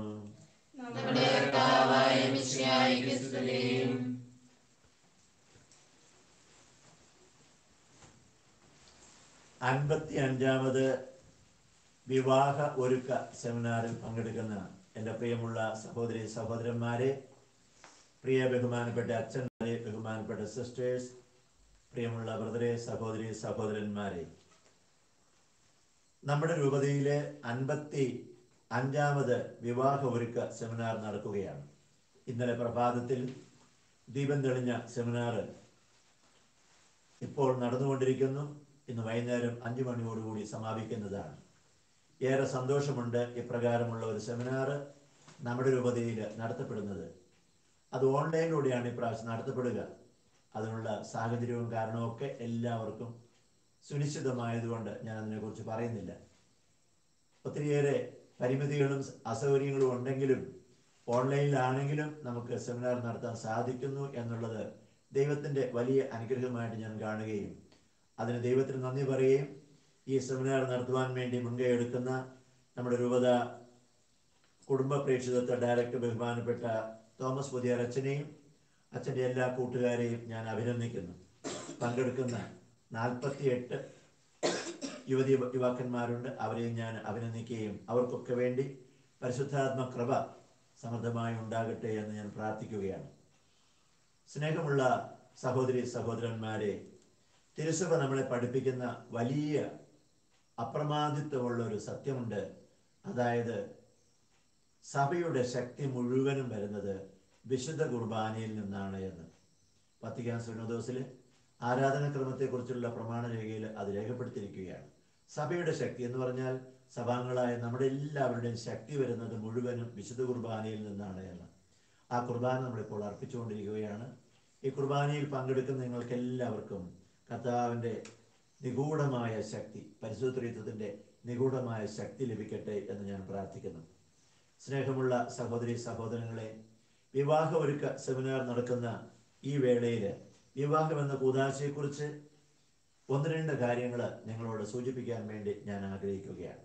അൻപത്തി അഞ്ചാമത് വിവാഹ ഒരുക്ക സെമിനാറിൽ പങ്കെടുക്കുന്ന എൻ്റെ പ്രിയമുള്ള സഹോദരി സഹോദരന്മാരെ, പ്രിയ ബഹുമാനപ്പെട്ട അച്ഛന്മാരെ, ബഹുമാനപ്പെട്ട സിസ്റ്റേഴ്സ്, പ്രിയമുള്ള ബ്രദറെ, സഹോദരി സഹോദരന്മാരെ, നമ്മുടെ രൂപതയിലെ അൻപത്തി അഞ്ചാമത് വിവാഹ ഒരുക്ക സെമിനാർ നടക്കുകയാണ്. ഇന്നലെ പ്രഭാതത്തിൽ ദീപം തെളിഞ്ഞ സെമിനാർ ഇപ്പോൾ നടന്നുകൊണ്ടിരിക്കുന്നു. ഇന്ന് വൈകുന്നേരം അഞ്ചു മണിയോടുകൂടി സമാപിക്കുന്നതാണ്. ഏറെ സന്തോഷമുണ്ട് ഇപ്രകാരമുള്ള ഒരു സെമിനാർ നമ്മുടെ രൂപതയിൽ നടത്തപ്പെടുന്നത്. അത് ഓൺലൈനിലൂടെയാണ് ഇപ്രാവശ്യം നടത്തപ്പെടുക. അതിനുള്ള സാഹചര്യവും കാരണമൊക്കെ എല്ലാവർക്കും സുനിശ്ചിതമായതുകൊണ്ട് ഞാൻ അതിനെക്കുറിച്ച് പറയുന്നില്ല. ഒത്തിരിയേറെ പരിമിതികളും അസൗകര്യങ്ങളും ഉണ്ടെങ്കിലും ഓൺലൈനിലാണെങ്കിലും നമുക്ക് സെമിനാർ നടത്താൻ സാധിക്കുന്നു എന്നുള്ളത് ദൈവത്തിൻ്റെ വലിയ അനുഗ്രഹമായിട്ട് ഞാൻ കാണുകയും അതിന് ദൈവത്തിന് നന്ദി പറയുകയും ഈ സെമിനാർ നടത്തുവാൻ വേണ്ടി മുൻകൈ എടുക്കുന്ന നമ്മുടെ രൂപത കുടുംബ പ്രേക്ഷിതത്വ ഡയറക്ടർ ബഹുമാനപ്പെട്ട തോമസ് പുതിയ അച്ഛനെയും അച്ഛൻ്റെ എല്ലാ കൂട്ടുകാരെയും ഞാൻ അഭിനന്ദിക്കുന്നു. പങ്കെടുക്കുന്ന നാൽപ്പത്തി എട്ട് യുവതി യുവാക്കന്മാരുണ്ട്. അവരെയും ഞാൻ അഭിനന്ദിക്കുകയും അവർക്കൊക്കെ വേണ്ടി പരിശുദ്ധാത്മ കൃപ സമൃദ്ധമായി ഉണ്ടാകട്ടെ എന്ന് ഞാൻ പ്രാർത്ഥിക്കുകയാണ്. സ്നേഹമുള്ള സഹോദരി സഹോദരന്മാരെ, തിരുസഭ നമ്മളെ പഠിപ്പിക്കുന്ന വലിയ അപ്രമാദിത്വമുള്ള ഒരു സത്യമുണ്ട്. അതായത് സഭയുടെ ശക്തി മുഴുവനും വരുന്നത് വിശുദ്ധ കുർബാനയിൽ നിന്നാണ് എന്ന്. വത്തിക്കാൻ സിനോദോസിൽ ആരാധനാക്രമത്തെക്കുറിച്ചുള്ള പ്രമാണരേഖയിൽ അത് രേഖപ്പെടുത്തിയിരിക്കുകയാണ്. സഭയുടെ ശക്തി എന്ന് പറഞ്ഞാൽ സഭാംഗങ്ങളായ നമ്മുടെ എല്ലാവരുടെയും ശക്തി വരുന്നത് മുഴുവനും വിശുദ്ധ കുർബാനയിൽ നിന്നാണ് എന്ന്. ആ കുർബാന നമ്മളിപ്പോൾ അർപ്പിച്ചുകൊണ്ടിരിക്കുകയാണ്. ഈ കുർബാനയിൽ പങ്കെടുക്കുന്ന നിങ്ങൾക്ക് എല്ലാവർക്കും കർത്താവിൻ്റെ നിഗൂഢമായ ശക്തി, പരിശുദ്ധ ത്രിത്വത്തിൻ്റെ നിഗൂഢമായ ശക്തി ലഭിക്കട്ടെ എന്ന് ഞാൻ പ്രാർത്ഥിക്കുന്നു. സ്നേഹമുള്ള സഹോദരി സഹോദരങ്ങളെ, വിവാഹ ഒരുക്ക സെമിനാർ നടക്കുന്ന ഈ വേളയിൽ വിവാഹം എന്ന കൂദാശയെക്കുറിച്ച് ഒന്ന് രണ്ട് കാര്യങ്ങൾ നിങ്ങളോട് സൂചിപ്പിക്കാൻ വേണ്ടി ഞാൻ ആഗ്രഹിക്കുകയാണ്.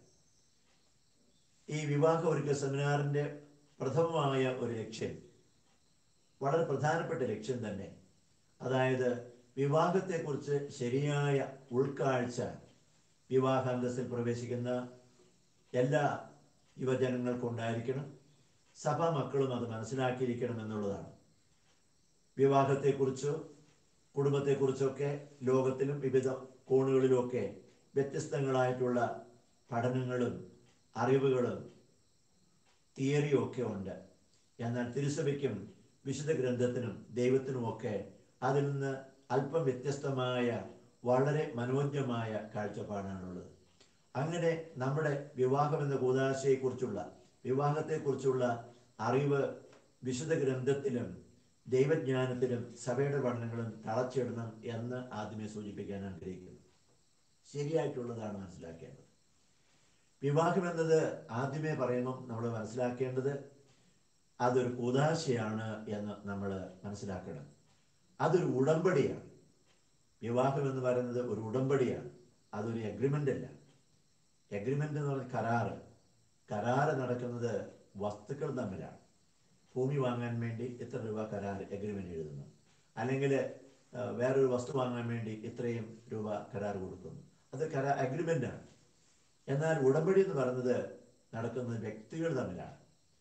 ഈ വിവാഹ ഒരുക്ക സെമിനാറിൻ്റെ പ്രഥമമായ ഒരു ലക്ഷ്യം, വളരെ പ്രധാനപ്പെട്ട ലക്ഷ്യം തന്നെ, അതായത് വിവാഹത്തെക്കുറിച്ച് ശരിയായ ഉൾക്കാഴ്ച വിവാഹാന്തസ്സിൽ പ്രവേശിക്കുന്ന എല്ലാ യുവജനങ്ങൾക്കും ഉണ്ടായിരിക്കണം. സഭാ മക്കളും അത് മനസ്സിലാക്കിയിരിക്കണം എന്നുള്ളതാണ്. വിവാഹത്തെക്കുറിച്ചോ കുടുംബത്തെക്കുറിച്ചൊക്കെ ലോകത്തിലും വിവിധ കോണുകളിലുമൊക്കെ വ്യത്യസ്തങ്ങളായിട്ടുള്ള പഠനങ്ങളും അറിവുകളും തിയറിയും ഒക്കെ ഉണ്ട്. എന്നാൽ തിരുസഭയ്ക്കും വിശുദ്ധ ഗ്രന്ഥത്തിനും ദൈവത്തിനുമൊക്കെ അതിൽ നിന്ന് അല്പം വ്യത്യസ്തമായ വളരെ മനോജ്ഞമായ കാഴ്ചപ്പാടാണുള്ളത്. അങ്ങനെ നമ്മുടെ വിവാഹം എന്ന കൂദാശയെക്കുറിച്ചുള്ള വിവാഹത്തെക്കുറിച്ചുള്ള അറിവ് വിശുദ്ധ ഗ്രന്ഥത്തിലും ദൈവജ്ഞാനത്തിലും സഭയുടെ പഠനങ്ങളും തളച്ചിടണം എന്ന് ആദ്യമേ സൂചിപ്പിക്കാൻ ആഗ്രഹിക്കുന്നു. ശരിയായിട്ടുള്ളതാണ് മനസ്സിലാക്കേണ്ടത്. വിവാഹം എന്നത് ആദ്യമേ പറയുമ്പം നമ്മൾ മനസ്സിലാക്കേണ്ടത് അതൊരു കൂദാശയാണ് എന്ന് നമ്മൾ മനസ്സിലാക്കണം. അതൊരു ഉടമ്പടിയാണ്. വിവാഹം എന്ന് പറയുന്നത് ഒരു ഉടമ്പടിയാണ്, അതൊരു എഗ്രിമെൻ്റ് അല്ല. എഗ്രിമെൻ്റ് എന്ന് പറഞ്ഞാൽ കരാറ്. കരാറ് നടക്കുന്നത് വസ്തുക്കൾ തമ്മിലാണ്. ഭൂമി വാങ്ങാൻ വേണ്ടി ഇത്ര രൂപ കരാർ എഗ്രിമെൻ്റ് എഴുതുന്നു, അല്ലെങ്കിൽ വേറൊരു വസ്തു വാങ്ങാൻ വേണ്ടി ഇത്രയും രൂപ കരാർ കൊടുക്കുന്നു. അത് കരാ അഗ്രിമെൻ്റാണ്. എന്നാൽ ഉടമ്പടി എന്ന് പറയുന്നത് നടക്കുന്നത് വ്യക്തികൾ തമ്മിലാണ്.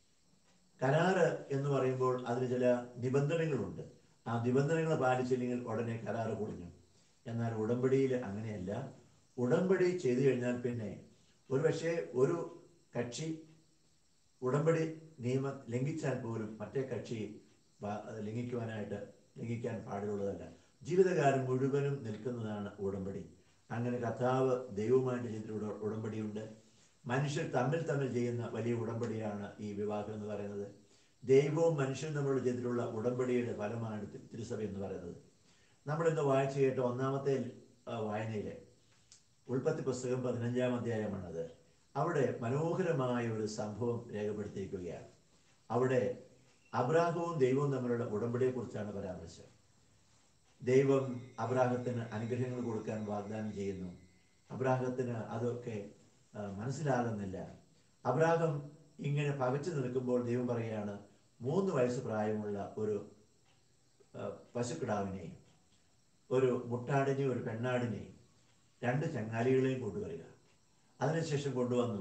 കരാറ് എന്ന് പറയുമ്പോൾ അതിന് ചില നിബന്ധനകളുണ്ട്. ആ നിബന്ധനകൾ പാലിച്ചില്ലെങ്കിൽ ഉടനെ കരാറ് പൊളിഞ്ഞു. എന്നാൽ ഉടമ്പടിയിൽ അങ്ങനെയല്ല. ഉടമ്പടി ചെയ്തു കഴിഞ്ഞാൽ പിന്നെ ഒരുപക്ഷെ ഒരു കക്ഷി ഉടമ്പടി നിയമം ലംഘിച്ചാൽ പോലും മറ്റേ കക്ഷി ലംഘിക്കുവാനായിട്ട് ലംഘിക്കാൻ പാടുള്ളതല്ല. ജീവിതകാലം മുഴുവനും നിൽക്കുന്നതാണ് ഉടമ്പടി. അങ്ങനെ കർത്താവ് ദൈവവുമായിട്ട് ചെയ്തിട്ടുള്ള ഉടമ്പടിയുണ്ട്. മനുഷ്യർ തമ്മിൽ തമ്മിൽ ചെയ്യുന്ന വലിയ ഉടമ്പടിയാണ് ഈ വിവാഹം എന്ന് പറയുന്നത്. ദൈവവും മനുഷ്യനും തമ്മിൽ ചെയ്തിട്ടുള്ള ഉടമ്പടിയുടെ ഫലമാണ് തിരുസഭ എന്ന് പറയുന്നത്. നമ്മളിന്ന് വായിച്ചു കേട്ട ഒന്നാമത്തെ വായനയിലെ ഉൽപ്പത്തി പുസ്തകം പതിനഞ്ചാം അധ്യായമാണത്. അവിടെ മനോഹരമായ ഒരു സംഭവം രേഖപ്പെടുത്തിയിരിക്കുകയാണ്. അവിടെ അബ്രാഹവും ദൈവവും തമ്മിലുള്ള ഉടമ്പടിയെക്കുറിച്ചാണ് പരാമർശം. ദൈവം അബ്രാഹത്തിന് അനുഗ്രഹങ്ങൾ കൊടുക്കാൻ വാഗ്ദാനം ചെയ്യുന്നു. അബ്രാഹത്തിന് അതൊക്കെ മനസ്സിലാകുന്നില്ല. അബ്രാഹം ഇങ്ങനെ പകച്ചു നിൽക്കുമ്പോൾ ദൈവം പറയുകയാണ്, മൂന്ന് വയസ്സ് പ്രായമുള്ള ഒരു പശുക്കിടാവിനെയും ഒരു മുട്ടാടിനെയും ഒരു പെണ്ണാടിനെയും രണ്ട് ചങ്ങാലികളെയും കൊണ്ടുവരിക. അതിനുശേഷം കൊണ്ടുവന്നു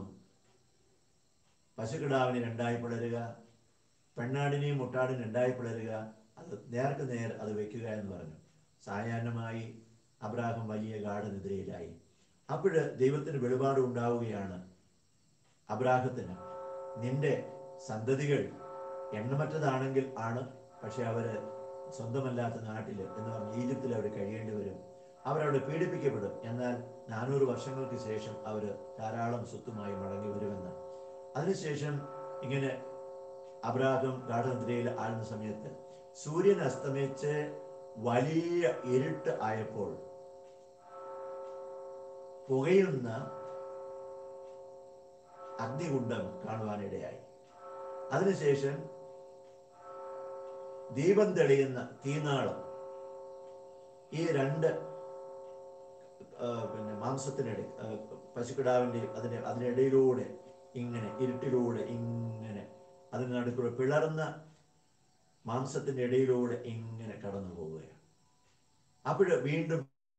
പശുക്കിടാവിനെ രണ്ടായി പിളരുക, പെണ്ണാടിനെയും മുട്ടാടിനും രണ്ടായി പിളരുക, അത് നേർക്ക് നേർ അത് വെക്കുക എന്ന് പറഞ്ഞു. സായാഹ്നമായി അബ്രാഹം വലിയ ഗാഠനിദ്രയിലായി. അപ്പോൾ ദൈവത്തിന് വെളിപാട് ഉണ്ടാവുകയാണ്. അബ്രാഹത്തിന്, നിന്റെ സന്തതികൾ എണ്ണമറ്റതാണെങ്കിൽ ആണ്, പക്ഷെ അവര് സ്വന്തമല്ലാത്ത നാട്ടിൽ എന്ന് പറഞ്ഞ് ഈജിപ്തിൽ അവർ കഴിയേണ്ടി വരും. അവരവിടെ പീഡിപ്പിക്കപ്പെടും. എന്നാൽ നാനൂറ് വർഷങ്ങൾക്ക് ശേഷം അവർ ധാരാളം സ്വത്തുമായി മടങ്ങി വരുമെന്ന്. അതിനുശേഷം ഇങ്ങനെ അബ്രാഹം ഗാഠനിദ്രയിൽ ആഴുന്ന സമയത്ത് സൂര്യൻ അസ്തമിച്ച് വലിയ ഇരുട്ട് ആയപ്പോൾ പുകയുന്ന അഗ്നികുണ്ഡം കാണുവാനിടയായി. അതിനുശേഷം ദീപം തെളിയുന്ന തീനാളം ഈ രണ്ട് പിന്നെ മാംസത്തിനിടെ പശുക്കിടാവിൻ്റെ അതിൻ്റെ അതിനിടയിലൂടെ ഇങ്ങനെ ഇരുട്ടിലൂടെ ഇങ്ങനെ അതിന് നടുക്കുള്ള പിളർന്ന മാംസത്തിന്റെ ഇടയിലൂടെ ഇങ്ങനെ കടന്നു പോവുകയാണ്. അപ്പോൾ വീണ്ടും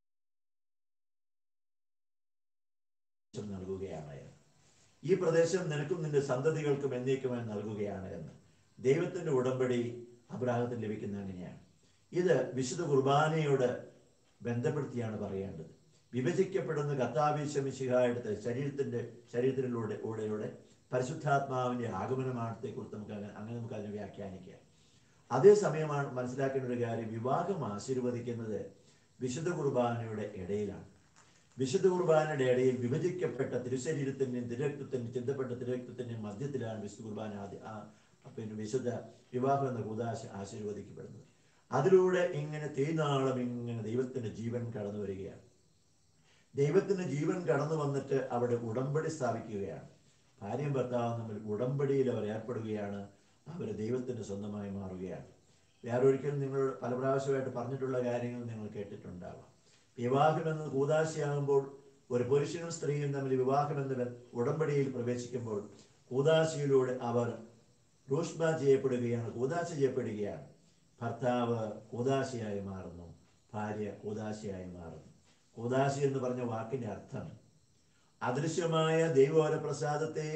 നൽകുകയാണ്, ഈ പ്രദേശം നിനക്കും നിന്റെ സന്തതികൾക്കും എന്നേക്കുമായി നൽകുകയാണ് എന്ന്. ദൈവത്തിന്റെ ഉടമ്പടി അബ്രാഹത്തിന് ലഭിക്കുന്ന അങ്ങനെയാണ്. ഇത് വിശുദ്ധ കുർബാനയോട് ബന്ധപ്പെടുത്തിയാണ് പറയേണ്ടത്. വിഭജിക്കപ്പെടുന്ന കർത്താവിശ്വമിശിഹായുടെ ശരീരത്തിന്റെ ശരീരത്തിലൂടെ കൂടെയുടെ പരിശുദ്ധാത്മാവിന്റെ ആഗമനമാണത്തെ കുറിച്ച് നമുക്ക് അങ്ങനെ അങ്ങനെ നമുക്ക് അതിനെ വ്യാഖ്യാനിക്കാം. അതേസമയമാണ് മനസ്സിലാക്കേണ്ട ഒരു കാര്യം, വിവാഹം ആശീർവദിക്കുന്നത് വിശുദ്ധ കുർബാനയുടെ ഇടയിലാണ്. വിശുദ്ധ കുർബാനയുടെ ഇടയിൽ വിഭജിക്കപ്പെട്ട തിരുശരീരത്തിൻ്റെയും തിരക്തത്തിൻ്റെയും ചിന്തപ്പെട്ട തിരക്തത്തിൻ്റെയും മധ്യത്തിലാണ് വിശുദ്ധ കുർബാന ആദ്യ പിന്നെ വിശുദ്ധ വിവാഹം എന്ന കൂദാശ ആശീർവദിക്കപ്പെടുന്നത്. അതിലൂടെ ഇങ്ങനെ തീനാളം ഇങ്ങനെ ദൈവത്തിന്റെ ജീവൻ കടന്നു വരികയാണ്. ദൈവത്തിന്റെ ജീവൻ കടന്നു വന്നിട്ട് അവിടെ ഉടമ്പടി സ്ഥാപിക്കുകയാണ്. ഭാര്യയും ഭർത്താവും തമ്മിൽ ഉടമ്പടിയിൽ അവർ ഏർപ്പെടുകയാണ്. അവർ ദൈവത്തിന് സ്വന്തമായി മാറുകയാണ്. വേറൊരിക്കലും നിങ്ങൾ പല പ്രാവശ്യമായിട്ട് പറഞ്ഞിട്ടുള്ള കാര്യങ്ങൾ നിങ്ങൾ കേട്ടിട്ടുണ്ടാവാം. വിവാഹം എന്നത് കൂദാശയാകുമ്പോൾ ഒരു പുരുഷനും സ്ത്രീയും തമ്മിൽ വിവാഹം എന്ന ഉടമ്പടിയിൽ പ്രവേശിക്കുമ്പോൾ കൂദാശയിലൂടെ അവർ രൂഷ്മ ചെയ്യപ്പെടുകയാണ്, കൂദാശ ചെയ്യപ്പെടുകയാണ്. ഭർത്താവ് കൂദാശയായി മാറുന്നു, ഭാര്യ കൂദാശയായി മാറുന്നു. കൂദാശ എന്ന് പറഞ്ഞ വാക്കിന്റെ അർത്ഥം അദൃശ്യമായ ദൈവവരപ്രസാദത്തെ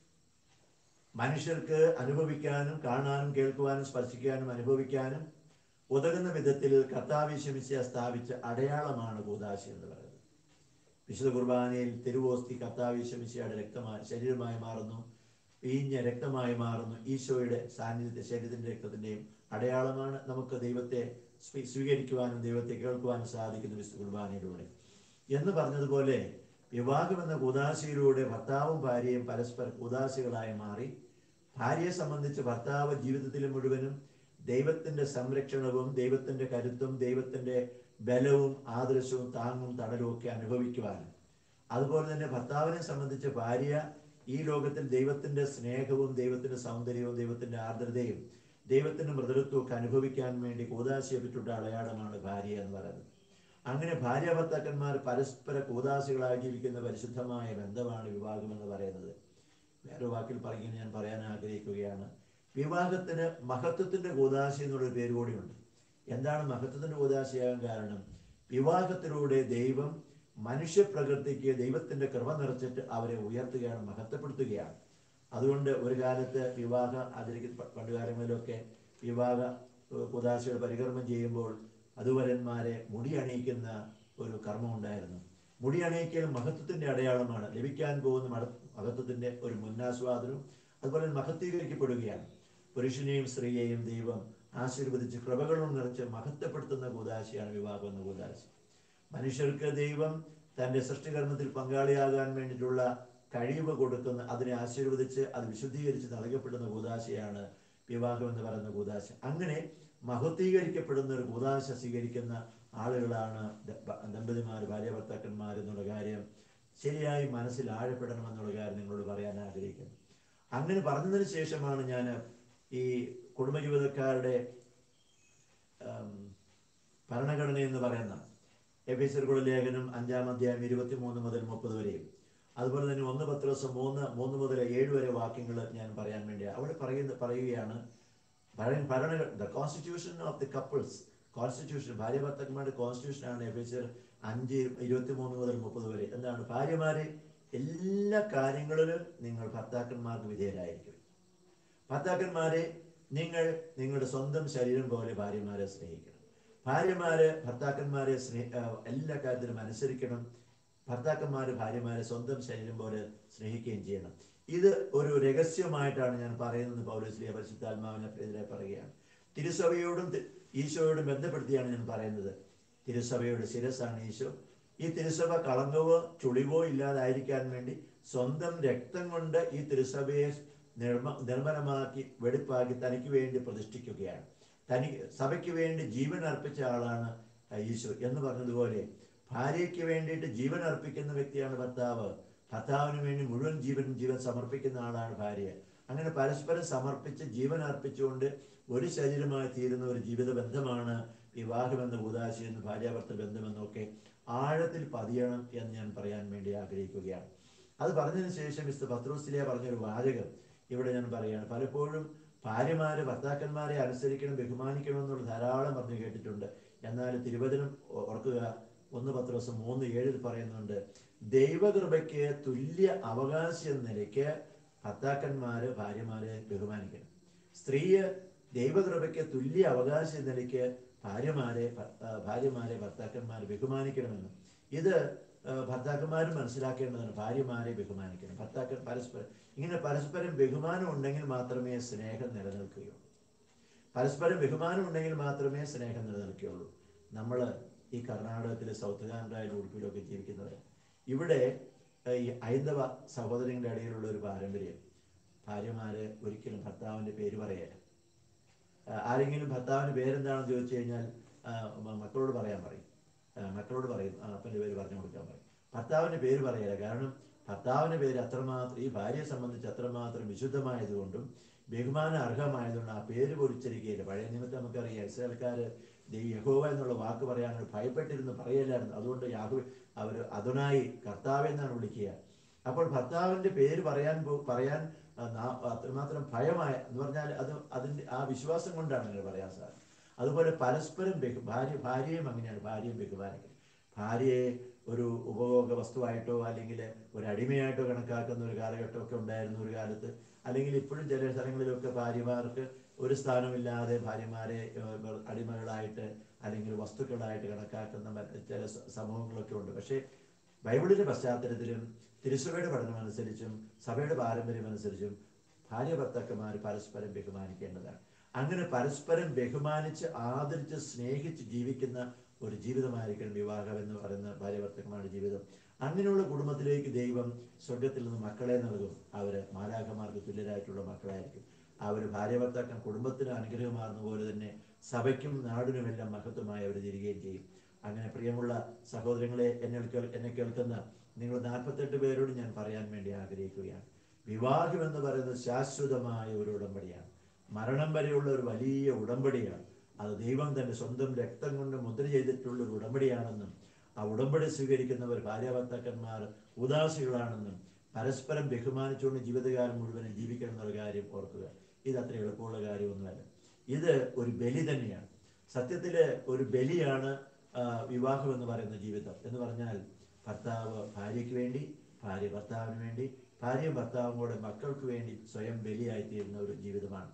മനുഷ്യർക്ക് അനുഭവിക്കാനും കാണാനും കേൾക്കുവാനും സ്പർശിക്കാനും അനുഭവിക്കാനും ഉതകുന്ന വിധത്തിൽ കർത്താവിശ്വമിശിഹ സ്ഥാപിച്ച അടയാളമാണ് കൂദാശ എന്ന് പറയുന്നത്. വിശുദ്ധ കുർബാനയിൽ തിരുവോസ്തി കർത്താവിശ്വമിശിഹയുടെ രക്തമായി ശരീരമായി മാറുന്നു, വീഞ്ഞ രക്തമായി മാറുന്നു. ഈശോയുടെ സാന്നിധ്യത്തെ ശരീരത്തിന്റെ രക്തത്തിന്റെയും അടയാളമാണ്. നമുക്ക് ദൈവത്തെ സ്വീകരിക്കുവാനും ദൈവത്തെ കേൾക്കുവാനും സാധിക്കുന്ന വിശുദ്ധ കുർബാനയിലൂടെ എന്ന് പറഞ്ഞതുപോലെ വിവാഹം എന്ന കൂദാശയിലൂടെ ഭർത്താവും ഭാര്യയും പരസ്പര കൂദാശകളായി മാറി. ഭാര്യയെ സംബന്ധിച്ച് ഭർത്താവ് ജീവിതത്തിൽ മുഴുവനും ദൈവത്തിന്റെ സംരക്ഷണവും ദൈവത്തിന്റെ കരുത്തും ദൈവത്തിന്റെ ബലവും ആദർശവും താങ്ങും തണലും ഒക്കെ അനുഭവിക്കുവാനും, അതുപോലെ തന്നെ ഭർത്താവിനെ സംബന്ധിച്ച് ഭാര്യ ഈ ലോകത്തിൽ ദൈവത്തിന്റെ സ്നേഹവും ദൈവത്തിന്റെ സൗന്ദര്യവും ദൈവത്തിന്റെ ആർദ്രതയും ദൈവത്തിന്റെ മൃദുത്വവും ഒക്കെ അനുഭവിക്കാൻ വേണ്ടി കൂദാശയെ പറ്റിയുള്ള അടയാളമാണ് ഭാര്യ എന്ന് പറയുന്നത്. അങ്ങനെ ഭാര്യ ഭർത്താക്കന്മാർ പരസ്പര കൂദാശകളായി ജീവിക്കുന്ന പരിശുദ്ധമായ ബന്ധമാണ് വിവാഹം എന്ന് പറയുന്നത്. വേറെ വാക്കിൽ പറയുന്നത് ഞാൻ പറയാൻ ആഗ്രഹിക്കുകയാണ്. വിവാഹത്തിന് മഹത്വത്തിന്റെ കൂദാശ എന്നുള്ളൊരു പേര് കൂടിയുണ്ട്. എന്താണ് മഹത്വത്തിന്റെ കൂദാശയാകാൻ കാരണം? വിവാഹത്തിലൂടെ ദൈവം മനുഷ്യപ്രകൃതിക്ക് ദൈവത്തിന്റെ കൃപ നിറച്ചിട്ട് അവരെ ഉയർത്തുകയാണ്, മഹത്വപ്പെടുത്തുകയാണ്. അതുകൊണ്ട് ഒരു കാലത്ത് വിവാഹ അതിലേക്ക് പണ്ടുകാലങ്ങളിലൊക്കെ വിവാഹ കൂദാശകൾ പരികർമ്മം ചെയ്യുമ്പോൾ വധൂവരന്മാരെ മുടി അണിയിക്കുന്ന ഒരു കർമ്മം ഉണ്ടായിരുന്നു. മുടി അണിയിക്കൽ മഹത്വത്തിന്റെ അടയാളമാണ്. ലഭിക്കാൻ പോകുന്ന മഹത്വത്തിന്റെ ഒരു മുന്നാസ്വാദനവും അതുപോലെ മഹത്വീകരിക്കപ്പെടുകയാണ്. പുരുഷനെയും സ്ത്രീയെയും ദൈവം ആശീർവദിച്ച് കൃപകളും നിറച്ച് മഹത്വപ്പെടുത്തുന്ന കൂദാശയാണ് വിവാഹം എന്ന കൂദാശ. മനുഷ്യർക്ക് ദൈവം തന്റെ സൃഷ്ടികർമ്മത്തിൽ പങ്കാളിയാകാൻ വേണ്ടിയിട്ടുള്ള കഴിവ് കൊടുക്കുന്ന, അതിനെ ആശീർവദിച്ച് അത് വിശുദ്ധീകരിച്ച് നൽകപ്പെടുന്ന കൂദാശയാണ് വിവാഹം എന്ന് പറയുന്ന കൂദാശ. അങ്ങനെ മഹത്വീകരിക്കപ്പെടുന്ന ഒരു കൂദാശ സ്വീകരിക്കുന്ന ആളുകളാണ് ദമ്പതിമാർ, ഭാര്യ ഭർത്താക്കന്മാർ എന്നുള്ള കാര്യം ശരിയായി മനസ്സിൽ ആഴപ്പെടണമെന്നുള്ള കാര്യം നിങ്ങളോട് പറയാൻ ആഗ്രഹിക്കുന്നു. അങ്ങനെ പറഞ്ഞതിന് ശേഷമാണ് ഞാൻ ഈ കുടുംബജീവിതക്കാരുടെ ഭരണഘടന എന്ന് പറയുന്ന എഫേസ്യർക്കുള്ള ലേഖനം അഞ്ചാം അധ്യായം ഇരുപത്തി മൂന്ന് മുതൽ മുപ്പത് വരെയും അതുപോലെ തന്നെ ഒന്ന് പത്രോസ് മൂന്ന് മൂന്ന് മുതൽ ഏഴ് വരെ വാക്യങ്ങൾ ഞാൻ പറയാൻ വേണ്ടി അവിടെ പറയുന്ന പറയുകയാണ് ഭരണ the constitution of the couples. Constitution, ഭാര്യ ഭർത്താക്കന്മാരുടെ കോൺസ്റ്റിറ്റ്യൂഷൻ ആണ് എഫേസ്യർ അഞ്ച് ഇരുപത്തി മൂന്ന് മുതൽ മുപ്പത് വരെ. എന്താണ്? ഭാര്യമാരെ എല്ലാ കാര്യങ്ങളിലും നിങ്ങൾ ഭർത്താക്കന്മാർക്ക് വിധേയരായിരിക്കും. ഭർത്താക്കന്മാരെ നിങ്ങൾ നിങ്ങളുടെ സ്വന്തം ശരീരം പോലെ ഭാര്യമാരെ സ്നേഹിക്കണം. ഭാര്യമാര് ഭർത്താക്കന്മാരെ സ്നേഹ എല്ലാ കാര്യത്തിലും അനുസരിക്കണം. ഭർത്താക്കന്മാര് ഭാര്യമാരെ സ്വന്തം ശരീരം പോലെ സ്നേഹിക്കുകയും ചെയ്യണം. ഇത് ഒരു രഹസ്യമായിട്ടാണ് ഞാൻ പറയുന്നത്. പൗലോസ്ലീഹ പരിശുദ്ധാത്മാവിനെ എതിരെ പറയുകയാണ്. തിരുസഭയോടും ഈശോയോടും ബന്ധപ്പെടുത്തിയാണ് ഞാൻ പറയുന്നത്. തിരുസഭയുടെ ശിരസ്സാണ് ഈശോ. ഈ തിരുസഭ കളങ്കവോ ചുളിവോ ഇല്ലാതായിരിക്കാൻ വേണ്ടി സ്വന്തം രക്തം കൊണ്ട് ഈ തിരുസഭയെ നിർമ്മ നിർമ്മലമാക്കി വെടിപ്പാക്കി തനിക്ക് വേണ്ടി പ്രതിഷ്ഠിക്കുകയാണ്. തനിക്ക് സഭയ്ക്ക് വേണ്ടി ജീവൻ അർപ്പിച്ച ആളാണ് ഈശോ എന്ന് പറഞ്ഞതുപോലെ ഭാര്യയ്ക്ക് വേണ്ടിയിട്ട് ജീവൻ അർപ്പിക്കുന്ന വ്യക്തിയാണ് ഭർത്താവ്. ഭർത്താവിന് വേണ്ടി മുഴുവൻ ജീവൻ ജീവൻ സമർപ്പിക്കുന്ന ആളാണ് ഭാര്യ. അങ്ങനെ പരസ്പരം സമർപ്പിച്ച് ജീവൻ അർപ്പിച്ചുകൊണ്ട് ഒരു ശരീരമായി തീരുന്ന ഒരു ജീവിത ബന്ധമാണ് വിവാഹമെന്ന കൂദാശ എന്ന് ഭാര്യാഭർത്തൃ ബന്ധമെന്നൊക്കെ ആഴത്തിൽ പതിയണം എന്ന് ഞാൻ പറയാൻ വേണ്ടി ആഗ്രഹിക്കുകയാണ്. അത് പറഞ്ഞതിന് ശേഷം മിസ്റ്റർ പത്രോസിലെ പറഞ്ഞൊരു വാചകം ഇവിടെ ഞാൻ പറയുകയാണ്. പലപ്പോഴും ഭാര്യമാര് ഭർത്താക്കന്മാരെ അനുസരിക്കണം, ബഹുമാനിക്കണം എന്നുള്ള ധാരാളം പറഞ്ഞു കേട്ടിട്ടുണ്ട്. എന്നാൽ തിരുവചനം ഓർക്കുക, ഒന്ന് പത്രോസ് മൂന്ന് ഏഴിൽ പറയുന്നുണ്ട്, ദൈവകൃപയ്ക്ക് തുല്യ അവകാശം എന്ന നിലയ്ക്ക് ഭർത്താക്കന്മാര് ഭാര്യമാരെ ബഹുമാനിക്കണം. സ്ത്രീയെ ദൈവകൃപയ്ക്ക് തുല്യ അവകാശം എന്ന നിലയ്ക്ക് ഭാര്യമാരെ ഭാര്യമാരെ ഭർത്താക്കന്മാരെ ബഹുമാനിക്കണമെന്നും ഇത് ഭർത്താക്കന്മാരും മനസ്സിലാക്കേണ്ടതാണ്. ഭാര്യമാരെ ബഹുമാനിക്കണം, ഭർത്താക്കൻ പരസ്പരം ഇങ്ങനെ പരസ്പരം ബഹുമാനം ഉണ്ടെങ്കിൽ മാത്രമേ സ്നേഹം നിലനിൽക്കുകയുള്ളൂ. പരസ്പരം ബഹുമാനം ഉണ്ടെങ്കിൽ മാത്രമേ സ്നേഹം നിലനിൽക്കുകയുള്ളൂ. നമ്മൾ ഈ കർണാടകത്തിലെ സൗത്ത് കാനഡയിലും ഉടുപ്പിലൊക്കെ ജീവിക്കുന്നവർ. ഇവിടെ ഈ ഹൈന്ദവ സഹോദരങ്ങളുടെ ഇടയിലുള്ള ഒരു പാരമ്പര്യം, ഭാര്യമാര് ഒരിക്കലും ഭർത്താവിൻ്റെ പേര് പറയല. ആരെങ്കിലും ഭർത്താവിൻ്റെ പേരെന്താണെന്ന് ചോദിച്ചു കഴിഞ്ഞാൽ മക്കളോട് പറയാൻ പറയും, മക്കളോട് പറയും അപ്പൻ്റെ പേര് പറഞ്ഞു കൊടുക്കാൻ പറയും. ഭർത്താവിൻ്റെ പേര് പറയല. കാരണം ഭർത്താവിൻ്റെ പേര് അത്രമാത്രം ഈ ഭാര്യയെ സംബന്ധിച്ച് അത്രമാത്രം വിശുദ്ധമായതുകൊണ്ടും ബഹുമാനം അർഹമായതുകൊണ്ട് ആ പേര് പൊരിച്ചിരിക്കുകയില്ല. പഴയ നിമിത്തം നമുക്കറിയാം, ഇസ്രായേൽക്കാർ യഹോവ എന്നുള്ള വാക്ക് പറയാൻ ഭയപ്പെട്ടിരുന്ന് പറയലായിരുന്നു. അതുകൊണ്ട് യാഹു അവർ അദോനായി കർത്താവ് എന്നാണ് വിളിക്കുക. അപ്പോൾ ഭർത്താവിൻ്റെ പേര് പറയാൻ പറയാൻ അത്രമാത്രം ഭയമായ എന്ന് പറഞ്ഞാൽ അത് അതിൻ്റെ ആ വിശ്വാസം കൊണ്ടാണ് അങ്ങനെ പറയാൻ സാധിക്കും. അതുപോലെ പരസ്പരം ബഹു ഭാര്യ ഭാര്യയും അങ്ങനെയാണ്, ഭാര്യയും ബഹുമാനിക്കും. ഭാര്യയെ ഒരു ഉപഭോഗ വസ്തുവായിട്ടോ അല്ലെങ്കിൽ ഒരു അടിമയായിട്ടോ കണക്കാക്കുന്ന ഒരു കാലഘട്ടമൊക്കെ ഉണ്ടായിരുന്നു ഒരു കാലത്ത്. അല്ലെങ്കിൽ ഇപ്പോഴും ചില സ്ഥലങ്ങളിലൊക്കെ ഭാര്യമാർക്ക് ഒരു സ്ഥാനമില്ലാതെ ഭാര്യമാരെ അടിമകളായിട്ട് അല്ലെങ്കിൽ വസ്തുക്കളായിട്ട് കണക്കാക്കുന്ന ചില സമൂഹങ്ങളൊക്കെ ഉണ്ട്. പക്ഷേ ബൈബിളിൻ്റെ പശ്ചാത്തലത്തിലും തിരുസഭയുടെ പഠനമനുസരിച്ചും സഭയുടെ പാരമ്പര്യം അനുസരിച്ചും ഭാര്യ ഭർത്താക്കന്മാർ പരസ്പരം ബഹുമാനിക്കേണ്ടതാണ്. അങ്ങനെ പരസ്പരം ബഹുമാനിച്ച് ആദരിച്ച് സ്നേഹിച്ച് ജീവിക്കുന്ന ഒരു ജീവിതമായിരിക്കണം വിവാഹം എന്ന് പറയുന്ന ഭാര്യ ഭർത്താക്കന്മാരുടെ ജീവിതം. അങ്ങനെയുള്ള കുടുംബത്തിലേക്ക് ദൈവം സ്വർഗത്തിൽ നിന്ന് മക്കളെ നൽകും. അവർ മാലാഖമാർക്ക് തുല്യരായിട്ടുള്ള മക്കളായിരിക്കും. അവർ ഭാര്യ ഭർത്താക്കൾ കുടുംബത്തിന് അനുഗ്രഹമാർന്ന പോലെ തന്നെ സഭയ്ക്കും നാടിനുമെല്ലാം മഹത്വമായി അവർ തിരികെയും ചെയ്യും. അങ്ങനെ പ്രിയമുള്ള സഹോദരങ്ങളെ, എന്നെ എന്നെ കേൾക്കുന്ന നിങ്ങൾ നാൽപ്പത്തെട്ട് പേരോട് ഞാൻ പറയാൻ വേണ്ടി ആഗ്രഹിക്കുകയാണ്. വിവാഹം എന്ന് പറയുന്നത് ശാശ്വതമായ ഒരു ഉടമ്പടിയാണ്. മരണം വരെയുള്ള ഒരു വലിയ ഉടമ്പടിയാണ്. അത് ദൈവം തന്റെ സ്വന്തം രക്തം കൊണ്ട് മുദ്ര ചെയ്തിട്ടുള്ള ഒരു ഉടമ്പടിയാണെന്നും ആ ഉടമ്പടി സ്വീകരിക്കുന്നവർ ഭാര്യ ഭർത്താക്കന്മാർ ഉദാസികളാണെന്നും പരസ്പരം ബഹുമാനിച്ചുകൊണ്ട് ജീവിതകാലം മുഴുവനും ജീവിക്കണം എന്നുള്ള കാര്യം ഓർക്കുക. ഇത് അത്ര എളുപ്പമുള്ള കാര്യമൊന്നുമല്ല. ഇത് ഒരു ബലി തന്നെയാണ്. സത്യത്തില് ഒരു ബലിയാണ് വിവാഹം എന്ന് പറയുന്ന ജീവിതം. എന്ന് പറഞ്ഞാൽ ഭർത്താവ് ഭാര്യയ്ക്ക് വേണ്ടി, ഭാര്യ ഭർത്താവിന് വേണ്ടി, ഭാര്യയും ഭർത്താവും കൂടെ മക്കൾക്ക് വേണ്ടി സ്വയം ബലിയായിത്തീരുന്ന ഒരു ജീവിതമാണ്.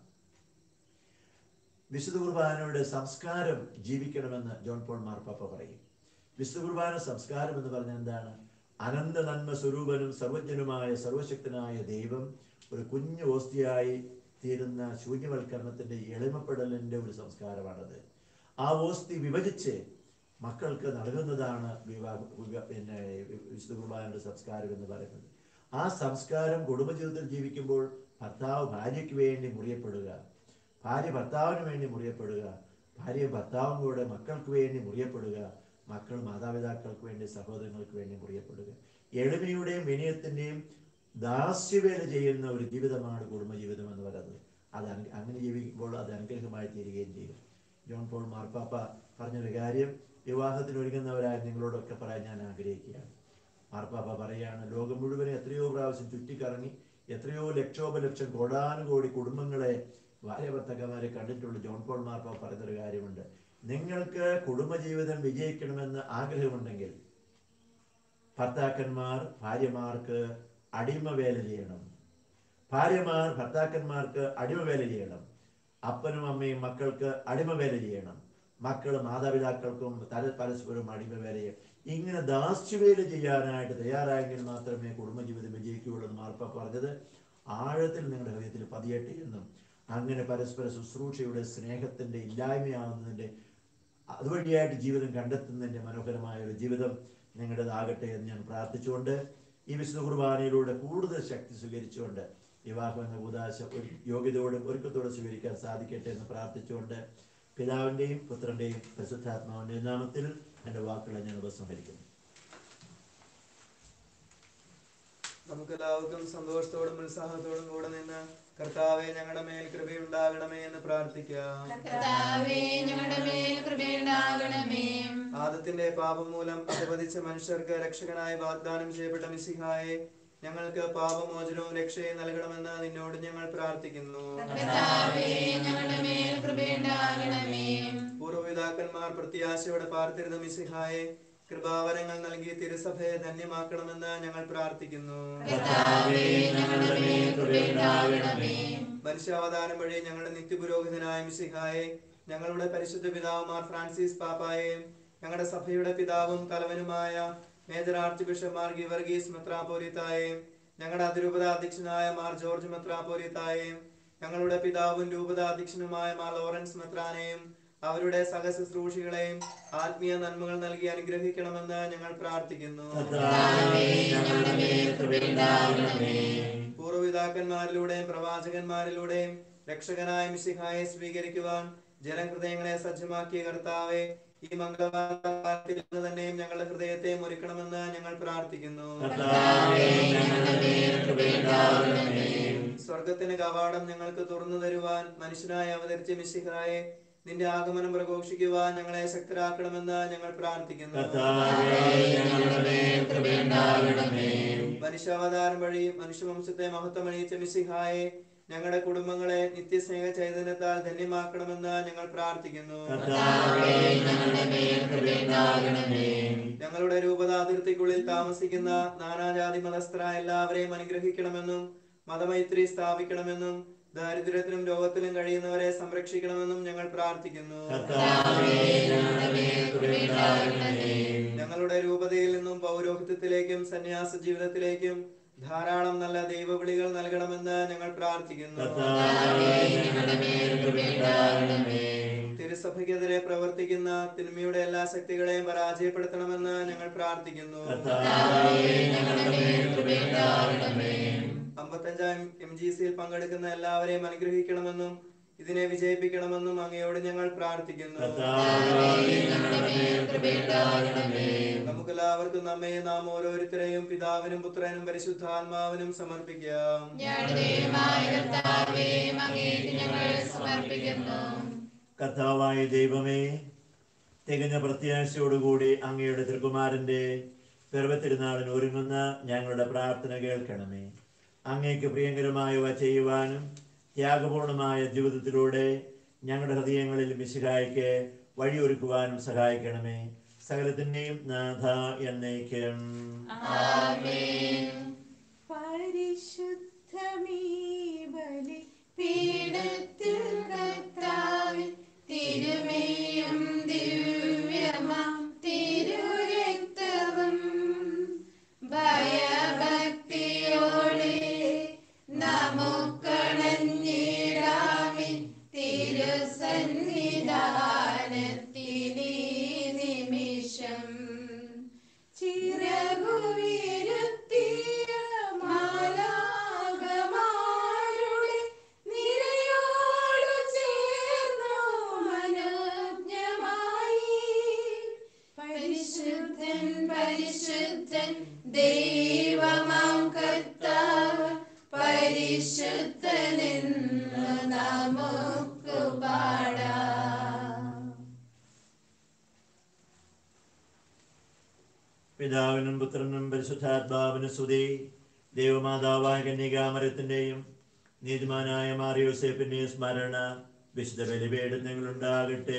വിശുദ്ധ കുർബാനയുടെ സംസ്കാരം ജീവിക്കണമെന്ന് ജോൺ പോൾ മാർപ്പാപ്പ പറയും. വിശുദ്ധ കുർബാന സംസ്കാരം എന്ന് പറഞ്ഞാൽ എന്താണ്? അനന്ത നന്മ സ്വരൂപനും സർവജ്ഞനുമായ സർവശക്തനായ ദൈവം ഒരു കുഞ്ഞു ഓസ്തിയായി തീരുന്ന ശൂന്യവൽക്കരണത്തിന്റെ എളിമപ്പെടലിന്റെ ഒരു സംസ്കാരമാണത്. ആ ഓസ്തി വിഭജിച്ച് മക്കൾക്ക് നൽകുന്നതാണ് വിവാഹ പിന്നെ വിശുദ്ധ കുർബാനയുടെ സംസ്കാരം എന്ന് പറയുന്നത്. ആ സംസ്കാരം കുടുംബജീവിതത്തിൽ ജീവിക്കുമ്പോൾ ഭർത്താവ് ഭാര്യയ്ക്ക് വേണ്ടി മുറിയപ്പെടുക, ഭാര്യ ഭർത്താവിന് വേണ്ടി മുറിയപ്പെടുക, ഭാര്യ ഭർത്താവും കൂടെ മക്കൾക്ക് വേണ്ടി മുറിയപ്പെടുക, മക്കൾ മാതാപിതാക്കൾക്ക് വേണ്ടി, സഹോദരങ്ങൾക്ക് വേണ്ടി മുറിയപ്പെടുക. എളിമയുടെയും വിനയത്തിന്റെയും ദാസ്യവേല ചെയ്യുന്ന ഒരു ജീവിതമാണ് കുടുംബജീവിതം എന്ന് പറയുന്നത്. അത് അങ്ങനെ ജീവിക്കുമ്പോൾ അത് അനുഗ്രഹമായി തീരുകയും ചെയ്യും. ജോൺ പോൾ മാർപ്പാപ്പ പറഞ്ഞൊരു കാര്യം വിവാഹത്തിന് ഒരുങ്ങുന്നവരായ നിങ്ങളോടൊക്കെ പറയാൻ ഞാൻ ആഗ്രഹിക്കുകയാണ്. മാർപ്പാപ്പ പറയാണ്, ലോകം മുഴുവനും എത്രയോ പ്രാവശ്യം ചുറ്റിക്കറങ്ങി എത്രയോ ലക്ഷോപലക്ഷം കോടാനുകോടി കുടുംബങ്ങളെ ഭാര്യ ഭർത്താക്കന്മാരെ കണ്ടിട്ടുള്ള ജോൺ പോൾ മാർപ്പാപ്പ പറയുന്നൊരു കാര്യമുണ്ട്. നിങ്ങൾക്ക് കുടുംബജീവിതം വിജയിക്കണമെന്ന് ആഗ്രഹമുണ്ടെങ്കിൽ ഭർത്താക്കന്മാർ ഭാര്യമാർക്ക് അടിമവേല ചെയ്യണം, ഭാര്യമാർ ഭർത്താക്കന്മാർക്ക് അടിമവേല ചെയ്യണം, അപ്പനും അമ്മയും മക്കൾക്ക് അടിമവേല ചെയ്യണം, മക്കൾ മാതാപിതാക്കൾക്കും തല പരസ്പരം അടിമവേല ചെയ്യണം. ഇങ്ങനെ ദാസ്യവേല ചെയ്യാനായിട്ട് തയ്യാറായെങ്കിൽ മാത്രമേ കുടുംബജീവിതം വിജയിക്കുകയുള്ളൂ എന്ന് മാർപ്പാപ്പ പറഞ്ഞത് ആഴത്തിൽ നിങ്ങളുടെ ഹൃദയത്തിൽ പതിയട്ടെ എന്നും, അങ്ങനെ പരസ്പര ശുശ്രൂഷയുടെ സ്നേഹത്തിന്റെ ഇല്ലായ്മയാവുന്നതിന്റെ അതുവഴിയായിട്ട് ജീവിതം കണ്ടെത്തുന്നതിന്റെ മനോഹരമായ ഒരു ജീവിതം നിങ്ങളുടേതാകട്ടെ എന്ന് ഞാൻ പ്രാർത്ഥിച്ചുകൊണ്ട് ഈ വിശുദ്ധ കുർബാനയിലൂടെ കൂടുതൽ ശക്തി സ്വീകരിച്ചുകൊണ്ട് വിവാഹം എന്ന ഉദാശ ഒരു യോഗ്യതയോടെ ഒരുക്കത്തോടെ സ്വീകരിക്കാൻ സാധിക്കട്ടെ എന്ന് പ്രാർത്ഥിച്ചുകൊണ്ട് പിതാവിന്റെയും പുത്രന്റെയും പരിശുദ്ധാത്മാവിന്റെയും നാമത്തിൽ എൻ്റെ വാക്കുകളെ ഞാൻ ഉപസംഹരിക്കുന്നു. നമുക്കെല്ലാവർക്കും സന്തോഷത്തോടും ഉത്സാഹത്തോടും കൂടെ നിന്ന് കർത്താവേ ഞങ്ങളുടെ മേൽ കൃപയുണ്ടാകണമേ എന്ന് പ്രാർത്ഥിക്കാം. ആദത്തിന്റെ പാപം മൂലം അധപതിച്ച മനുഷ്യർക്ക് രക്ഷകനായി വാഗ്ദാനം ചെയ്യപ്പെട്ട മിശിഹായെ, ഞങ്ങൾക്ക് പാപമോചനവും രക്ഷയും നൽകണമെന്ന് നിന്നോട് ഞങ്ങൾ പ്രാർത്ഥിക്കുന്നു. പൂർവ്വപിതാക്കന്മാർ പ്രത്യാശയോടെ പാർത്തിരുന്ന മിശിഹായെ, കൃപാവരങ്ങൾ നൽകി തിരുസഭയെ ധന്യമാക്കണമെന്ന് ഞങ്ങൾ പ്രാർത്ഥിക്കുന്നു. മനുഷ്യാവതാരം വഴി ഞങ്ങളുടെ നിത്യപുരോഹിതനായ മിശിഹായെ, ഞങ്ങളുടെ പരിശുദ്ധ പിതാവുമാർ ഫ്രാൻസിസ് പാപ്പായെയും ഞങ്ങളുടെ സഭയുടെ പിതാവും തലവനുമായ major archbishop Mar Geevarghese മെത്രാപ്പോലീത്തായെയും ഞങ്ങളുടെ അതിരൂപതാധ്യക്ഷനായ മാർ ജോർജ് മെത്രാപ്പോലീത്തായെയും ഞങ്ങളുടെ പിതാവും രൂപതാധ്യക്ഷനുമായ മാർ ലോറൻസ് മെത്രാനെയും അവരുടെ സഹശുശ്രൂഷികളെയും ആത്മീയ നന്മകൾ നൽകി അനുഗ്രഹിക്കണമെന്ന് ഞങ്ങൾ പ്രാർത്ഥിക്കുന്നു. പൂർവ്വപിതാക്കന്മാരിലൂടെയും പ്രവാചകന്മാരിലൂടെയും രക്ഷകനായ മിശിഹായെ സ്വീകരിക്കുവാൻ ജനഹൃദയങ്ങളെ സജ്ജമാക്കിയ കർത്താവെ, ഈ മംഗളവാരത്തിൽ തന്നെയും ഞങ്ങളുടെ ഹൃദയത്തെ ഒരുക്കണമെന്ന് ഞങ്ങൾ പ്രാർത്ഥിക്കുന്നു. സ്വർഗത്തിന് കവാടം ഞങ്ങൾക്ക് തുറന്നു തരുവാൻ മനുഷ്യനായി അവതരിച്ച മിശിഹായെ നിന്റെ ആഗമനം പ്രഘോഷിക്കുവാൻ ഞങ്ങളെ ശക്തരാക്കണമെന്ന് ഞങ്ങൾ പ്രാർത്ഥിക്കുന്നു. മനുഷ്യാവതാരം വഴി മനുഷ്യവംശത്തെ മഹത്വമണിയിച്ച മിശിഹായെ ഞങ്ങളുടെ കുടുംബങ്ങളെ നിത്യസ്നേഹ ചൈതന്യത്താൽ ധന്യമാക്കണമെന്ന് ഞങ്ങൾ പ്രാർത്ഥിക്കുന്നു. ഞങ്ങളുടെ രൂപതാതിർത്തിക്കുള്ളിൽ താമസിക്കുന്ന നാനാജാതി മതസ്ഥരായ എല്ലാവരെയും അനുഗ്രഹിക്കണമെന്നും മതമൈത്രി സ്ഥാപിക്കണമെന്നും ദാരിദ്ര്യത്തിലും രോഗത്തിലും കഴിയുന്നവരെ സംരക്ഷിക്കണമെന്നും ഞങ്ങൾ പ്രാർത്ഥിക്കുന്നു. ഞങ്ങളുടെ രൂപതയിൽ നിന്നും പൗരോഹിത്യത്തിലേക്കും സന്യാസ ജീവിതത്തിലേക്കും ധാരാളം നല്ല ദൈവവിളികൾ നൽകണമെന്ന് ഞങ്ങൾ പ്രാർത്ഥിക്കുന്നു. തിരുസഭയ്ക്കെതിരെ പ്രവർത്തിക്കുന്ന തിന്മയുടെ എല്ലാ ശക്തികളെയും പരാജയപ്പെടുത്തണമെന്ന് ഞങ്ങൾ പ്രാർത്ഥിക്കുന്നു. അമ്പത്തഞ്ചാം എം ജി സിയിൽ പങ്കെടുക്കുന്ന എല്ലാവരെയും അനുഗ്രഹിക്കണമെന്നും ഇതിനെ വിജയിപ്പിക്കണമെന്നും അങ്ങയോട് ഞങ്ങൾ പ്രാർത്ഥിക്കുന്നു. നമുക്കെല്ലാവർക്കും നമ്മെ നാം ഓരോരുത്തരെയും പിതാവിനും പുത്രനും പരിശുദ്ധാത്മാവിനും സമർപ്പിക്കാം. കർത്താവായ ദൈവമേ, തികഞ്ഞ പ്രത്യാശയോടുകൂടി അങ്ങയുടെ തിരുകുമാരന്റെ പിറവത്തിരുന്നാളിന് ഒരുങ്ങുന്ന ഞങ്ങളുടെ പ്രാർത്ഥന കേൾക്കണമേ. അങ്ങേക്ക് പ്രിയങ്കരമായവ ചെയ്യുവാനും ത്യാഗപൂർണമായ ജീവിതത്തിലൂടെ ഞങ്ങളുടെ ഹൃദയങ്ങളിൽ മിശിഹായ്ക്ക് വഴിയൊരുക്കുവാനും സഹായിക്കണമേ. സകലത്തിന്റെയും നാഥ എന്നേക്കും. പരിശുദ്ധമീ ബലി പീഠത്തിൽ കർത്താവിൻ തിരുമേയും ദിവ്യമാം തിരുരക്തവും ഭയഭക്തിയോടെ നമുക്കണഞ്ഞിടാമിൻ തിരുസന്നിധാനത്തിലീ നിമിഷം ചിറകുയർത്തിയ മാലാഖമാരുടെ നിരയോടു ചേർന്നു മനോജ്ഞമായി പരിശുദ്ധൻ പരിശുദ്ധൻ ദൈവമാം കർത്താവ് പരിശുദ്ധനെന്നു നമുക്ക് പാടാം. പിതാവിനും പുത്രനും പരിശുദ്ധാത്മാവിനും സ്തുതി. ദൈവമാതാവായ കന്യകാമരത്തിന്റെയും നീതിമാനായ മാറിയോസേപ്പിന്റെയും സ്മരണ വിശുദ്ധ ബലിപീഠങ്ങളുണ്ടാകട്ടെ.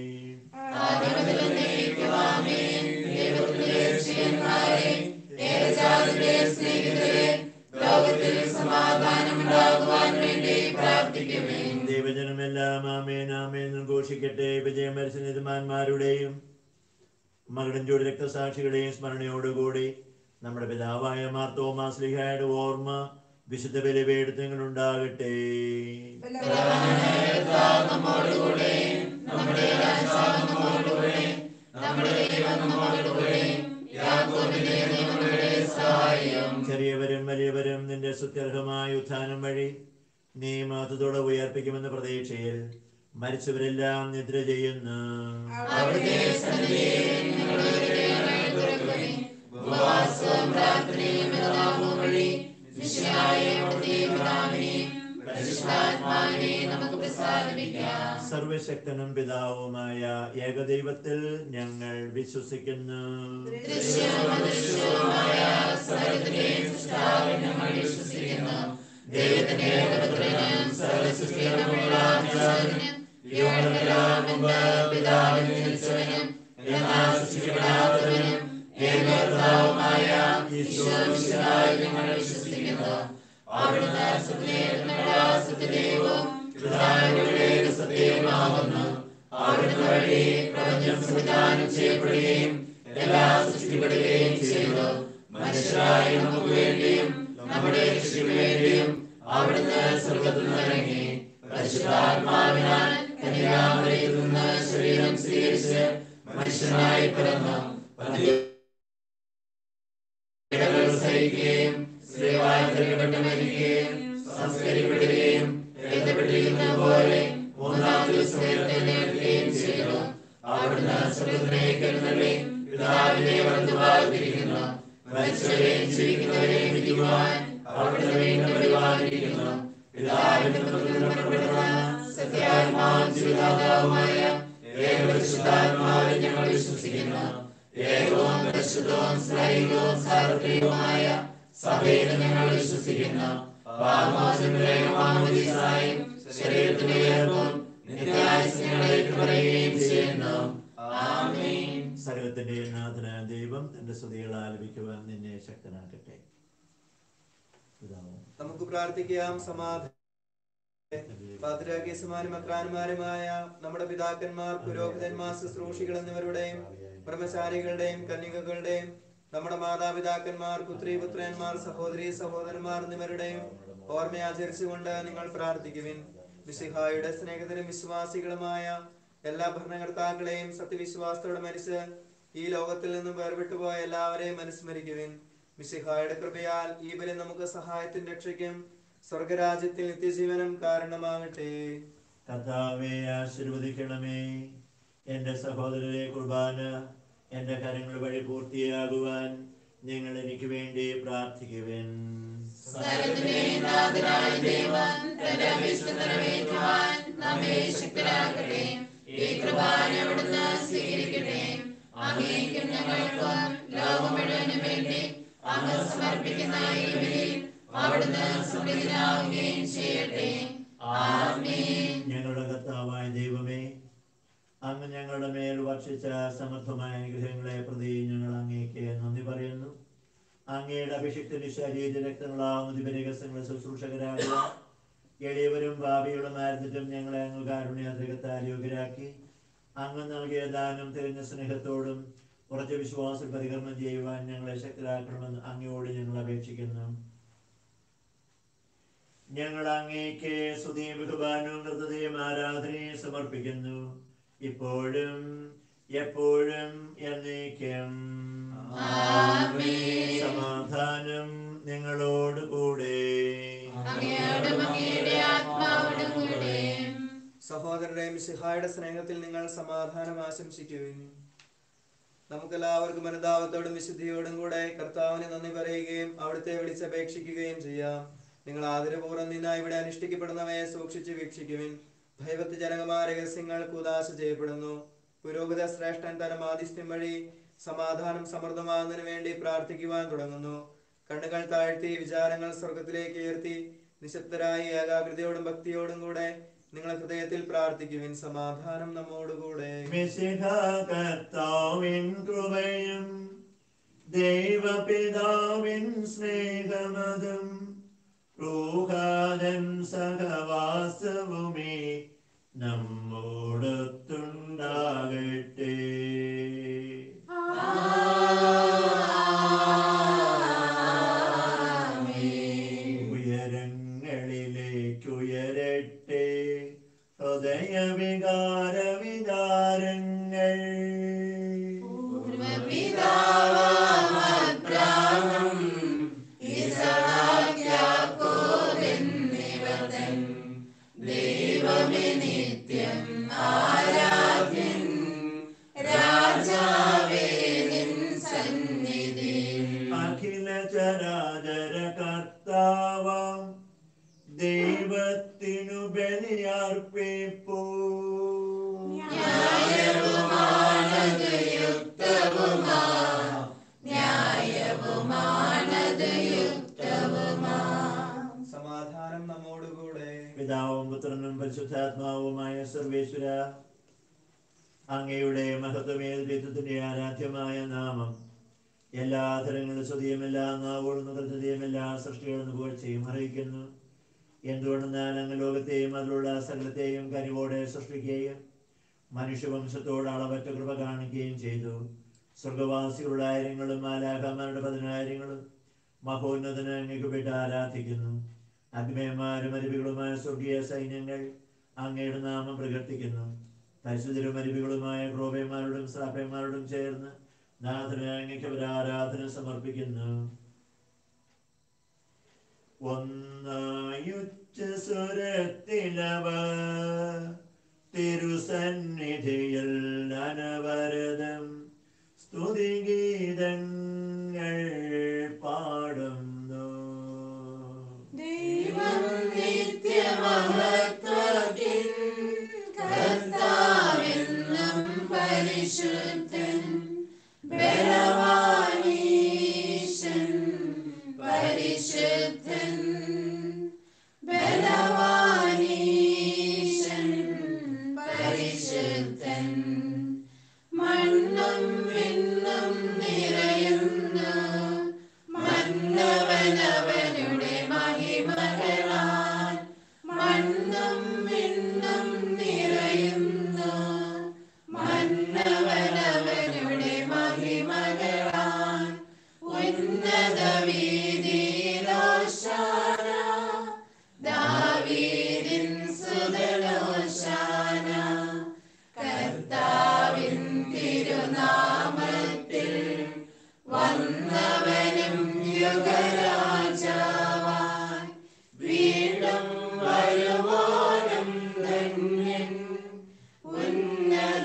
ദൈവജനമെല്ലാം ആമേൻ ആമേൻ ഘോഷിക്കട്ടെ. വിജയം വരിച്ച നീതിമാന്മാരുടെയും മകടഞ്ചോട് രക്തസാക്ഷികളുടെയും സ്മരണയോടുകൂടി നമ്മുടെ പിതാവായ മാർ തോമാസ് ശ്ലീഹായുടെ ഓർമ്മ വിശുദ്ധ ബലിപീഠങ്ങളുണ്ടാകട്ടെ. ചെറിയവരും വലിയവരും നിന്റെ സുത്യർഹമായ ഉത്ഥാനം വഴി നീ മഹത്വത്തോടെ ഉയർപ്പിക്കുമെന്ന പ്രതീക്ഷയിൽ മരിച്ചവരെല്ലാം നിദ്ര ചെയ്യുന്നു. സർവശക്തനും പിതാവുമായ ഏകദൈവത്തിൽ ഞങ്ങൾ വിശ്വസിക്കുന്നു. മനുഷ്യരായ നമുക്ക് വേണ്ടിയും നമ്മുടെ രക്ഷയ്ക്ക് വേണ്ടിയും അവിടുന്ന് സ്വർഗ്ഗത്തിൽ നിന്നിറങ്ങി പരിശുദ്ധാത്മാവിനാൽ കന്യാമറിയിൽ നിന്ന് ശരീരം സ്വീകരിച്ച് മനുഷ്യനായി പിറന്നു പീഡകൾ സഹിക്കുകയും സ്ത്രീവാഴ്ത്തപ്പെട്ട് മരിക്കുകയും സംസ്കരിക്കപ്പെടുകയും എഴുതപ്പെട്ടിരിക്കുന്നത് പോലെ മൂന്നാം ദിവസം ഉയർത്തെഴുന്നേൽക്കുകയും ചെയ്തു. അവിടുന്ന് സ്വർഗ്ഗത്തിലേക്ക് എഴുന്നള്ളി പിതാവിന്റെ വലത്തുഭാഗത്തിരിക്കുന്നു. മരിച്ചവരെയും ജീവിക്കുന്നവരെയും വിധിക്കുവാൻ അവിടുന്ന് വീണ്ടും വരുവാനിരിക്കുന്നു. പിതാവിന്റെ പുറപ്പെടുന്ന സത്യാത്മാവും ജീവിതാത്മാവുമായ ഏകപരിശുദ്ധാത്മാവിൽ ഞങ്ങൾ വിശ്വസിക്കുന്നു. ഏകവും പരിശുദ്ധവും സ്നേഹികവും സാർവത്രികവുമായ സഭയിൽ ഞങ്ങൾ വിശ്വസിക്കുന്നു. പാപമോചനമായും ശരീരത്തിന്റെ ഉയർപ്പും നിത്യായുസ്സുകളേക്ക് പറയുകയും ചെയ്യുന്നു. ആമേൻ. സകലത്തിന്റെ നാഥനായ ദൈവം തന്റെ സ്തുതികൾ ആലപിക്കുവാൻ നിന്നെ ശക്തനാക്കട്ടെ. നമുക്ക് പ്രാർത്ഥിക്കാം. സമാധാനം. പാതിരാകേസുമാരും അക്രാന്മാരുമായ നമ്മുടെ പിതാക്കന്മാർ, പുരോഹിതന്മാർ, ശുശ്രൂഷികൾ എന്നിവരുടെയും ബ്രഹ്മചാരികളുടെയും കന്യകകളുടെയും നമ്മുടെ മാതാപിതാക്കന്മാർ, പുത്രി പുത്രന്മാർ, സഹോദരി സഹോദരന്മാർ എന്നിവരുടെയും ഓർമ്മയാചരിച്ചുകൊണ്ട് നിങ്ങൾ പ്രാർത്ഥിക്കുവിൻ. മിശിഹായുടെ സ്നേഹത്തിനും വിശ്വാസികളുമായ എല്ലാ ഭരണകർത്താക്കളെയും സത്യവിശ്വാസത്തോടെ മരിച്ച് ഈ ലോകത്തിൽ നിന്നും വേർവിട്ടുപോയ എല്ലാവരെയും അനുസ്മരിക്കുവിൻ. മിശിഹായുടെ കൃപയാൽ ഈ ബലി നമുക്ക് സഹായത്തിനും രക്ഷയ്ക്കും സ്വർഗരാജ്യത്തിൽ നിത്യജീവനം കാരണമാകട്ടെ. കർത്താവേ, ആശീർവദിക്കണമേ. എന്റെ സഹോദരരെ, കുർബാന എന്റെ കരങ്ങൾ വഴി പൂർത്തിയാകുവാൻ നിങ്ങൾ എനിക്ക് വേണ്ടി പ്രാർത്ഥിക്കുവിൻ. ഈ കൃപാന അവിടുന്ന് സ്വീകരിക്കട്ടെ. അങ്ങേക്കും ഞങ്ങൾക്കും ലോകം മുഴുവനും വേണ്ടി അങ്ങ് സമർപ്പിക്കുന്ന ഈ ബലിയിൽ അവിടുന്ന് സംപ്രീതനാവുകയും ചെയ്യട്ടെ. ആമേൻ. ഞങ്ങളുടെ കർത്താവായ ദൈവമേ, അങ്ങ് ഞങ്ങളുടെ മേൽ വർഷിച്ച സമർത്ഥമായ അനുഗ്രഹങ്ങളെ പ്രതി ഞങ്ങൾ അങ്ങേക്ക് നന്ദി പറയുന്നു. അങ്ങയുടെ അഭിഷിക്തന്റെ ശരീര രക്തങ്ങളാവുന്ന ദിവരഹസ്യങ്ങളുടെ ശുശ്രൂഷകരാകുക എളിയവരും ഭാവികളുമായിരുന്നിട്ടും ഞങ്ങളെ അങ്ങ് കാരുണ്യാതിരകത്താൽ യോഗ്യരാക്കി അങ്ങ് നൽകിയ ദാനം തികഞ്ഞ സ്നേഹത്തോടും ഉറച്ച വിശ്വാസം പരികർമ്മം ചെയ്യുവാൻ ഞങ്ങളെ ശക്തരാക്കണമെന്ന് അങ്ങയോട് ഞങ്ങൾ അപേക്ഷിക്കുന്നു. ഞങ്ങൾ അങ്ങേക്ക് സ്തുതിയും ബഹുമാനവും കൃതജ്ഞതയും ആരാധനയും സമർപ്പിക്കുന്നു, ഇപ്പോഴും എപ്പോഴും എന്നേക്കും. സമാധാനം നിങ്ങളോട് കൂടെ. സഹോദരരെ, മിശിഹായുടെ സ്നേഹത്തിൽ നിങ്ങൾ സമാധാനം ആശംസിക്കുവിൻ. നമുക്കെല്ലാവർക്കും അനുതാപത്തോടും വിശുദ്ധിയോടും കൂടെ കർത്താവിന് നന്ദി പറയുകയും അവിടുത്തെ വിളിച്ചപേക്ഷിക്കുകയും ചെയ്യാം. നിങ്ങൾ ആദരപൂർവ്വം നിന്ന് ഇവിടെ അനുഷ്ഠിക്കപ്പെടുന്നവയെ സൂക്ഷിച്ച് വീക്ഷിക്കുവിൻ. ഭയഭക്തിജനകമായ രഹസ്യങ്ങൾ കൂദാശ ചെയ്യപ്പെടുന്നു. പുരോഹിത ശ്രേഷ്ഠൻ തരം ആദിസ്ത്യം വഴി സമാധാനം സമൃദ്ധമാകുന്നതിന് വേണ്ടി പ്രാർത്ഥിക്കുവാൻ തുടങ്ങുന്നു. കണ്ണുകൾ താഴ്ത്തി വിചാരങ്ങൾ സ്വർഗത്തിലേക്ക് ഉയർത്തി നിശബ്ദരായി ഏകാഗ്രതയോടും ഭക്തിയോടും കൂടെ നിങ്ങൾ ഹൃദയത്തിൽ പ്രാർത്ഥിക്കുവിൻ. സമാധാനം നമ്മോടുകൂടെ. കർത്താവിൻ കൃപയും ദൈവപിതാവിൻ സ്നേഹമതും റൂഹാദൻ സഹവാസവുമേ നമ്മോടൊത്തുണ്ടാകട്ടെ. ഉയരങ്ങളിലേക്കുയരട്ടെ ഹൃദയവികാര വികാരങ്ങൾ. ദൈവമേ നിത്യം ആരാധ്യൻ, രാജാവേ നിൻ സന്നിധി. അഖില ചരാചര കർത്താവാം ദൈവത്തിനു ബലിയർപ്പിപ്പൂ. ന്യായവുമാണത് യുക്തവുമാ, ന്യായവുമാണത് യുക്തവുമാ. സമാധാനം നമ്മോടുകൂടെ. പിതാവും പുത്രനും പരിശുദ്ധാത്മാവുമായ സർവേശ്വര, അങ്ങയുടെ മഹത്വമേതൃത്വത്തിന്റെ ആരാധ്യമായ നാമം എല്ലാ തരങ്ങളും സ്തുതിയും എല്ലാ നാവുകളും കൃതജ്ഞതയും എല്ലാ സൃഷ്ടികളും പുകഴ്ചയും അറിയിക്കുന്നു. എന്തുകൊണ്ടെന്നാൽ അങ്ങ് ലോകത്തെയും അതിലുള്ള സകലത്തെയും കനിവോടെ സൃഷ്ടിക്കുകയും മനുഷ്യവംശത്തോട് അളവറ്റ കൃപ കാണിക്കുകയും ചെയ്തു. സ്വർഗവാസികളുടെ ആയിരങ്ങളും മാലാഖമാരുടെ പതിനായിരങ്ങളും മഹോന്നതന് അങ്ങേക്ക് വിട്ട് ആരാധിക്കുന്നു. അഗ്നേയന്മാരും അരുവികളുമായ സ്വർഗീയ സൈന്യങ്ങൾ അങ്ങയുടെ നാമം പ്രകീർത്തിക്കുന്നു. പരിശുദ്ധരും അരുവികളുമായ ക്രോബന്മാരോടും ശ്രാപ്പന്മാരോടും ചേർന്ന് നാഥന് അങ്ങയ്ക്ക് ഒരു ആരാധന സമർപ്പിക്കുന്നു. ഒന്നായുച്ച സ്വരത്തിലവ തിരുസന്നിധിയിൽ അനവരതം സ്തുതിഗീതങ്ങൾ പാടുന്നു. ദൈവം നിത്യമഹത്വത്തിൻ കർത്താവെന്നും പരിശുദ്ധൻ ബലവാനീശൻ പരിശുദ്ധൻ ബലവാനീശൻ പരിശുദ്ധൻ മണ്ണും വിണ്ണും നിറയുന്നു മന്നവനവനുടെ മഹിമകളാൽ മണ്ണും വിണ്ണും നിറയുന്നു മന്നവനവനുടെ മഹിമകളാൽ ഉന്നത വീതിയിലോശാന ദാവീദിൻ സുതലോശാന കർത്താവിൻ തിരുനാമത്തിൽ വന്നവനും യുഗരാജാവാൻ വീണ്ടും വരുവാനും ധന്യൻ ഉന്നത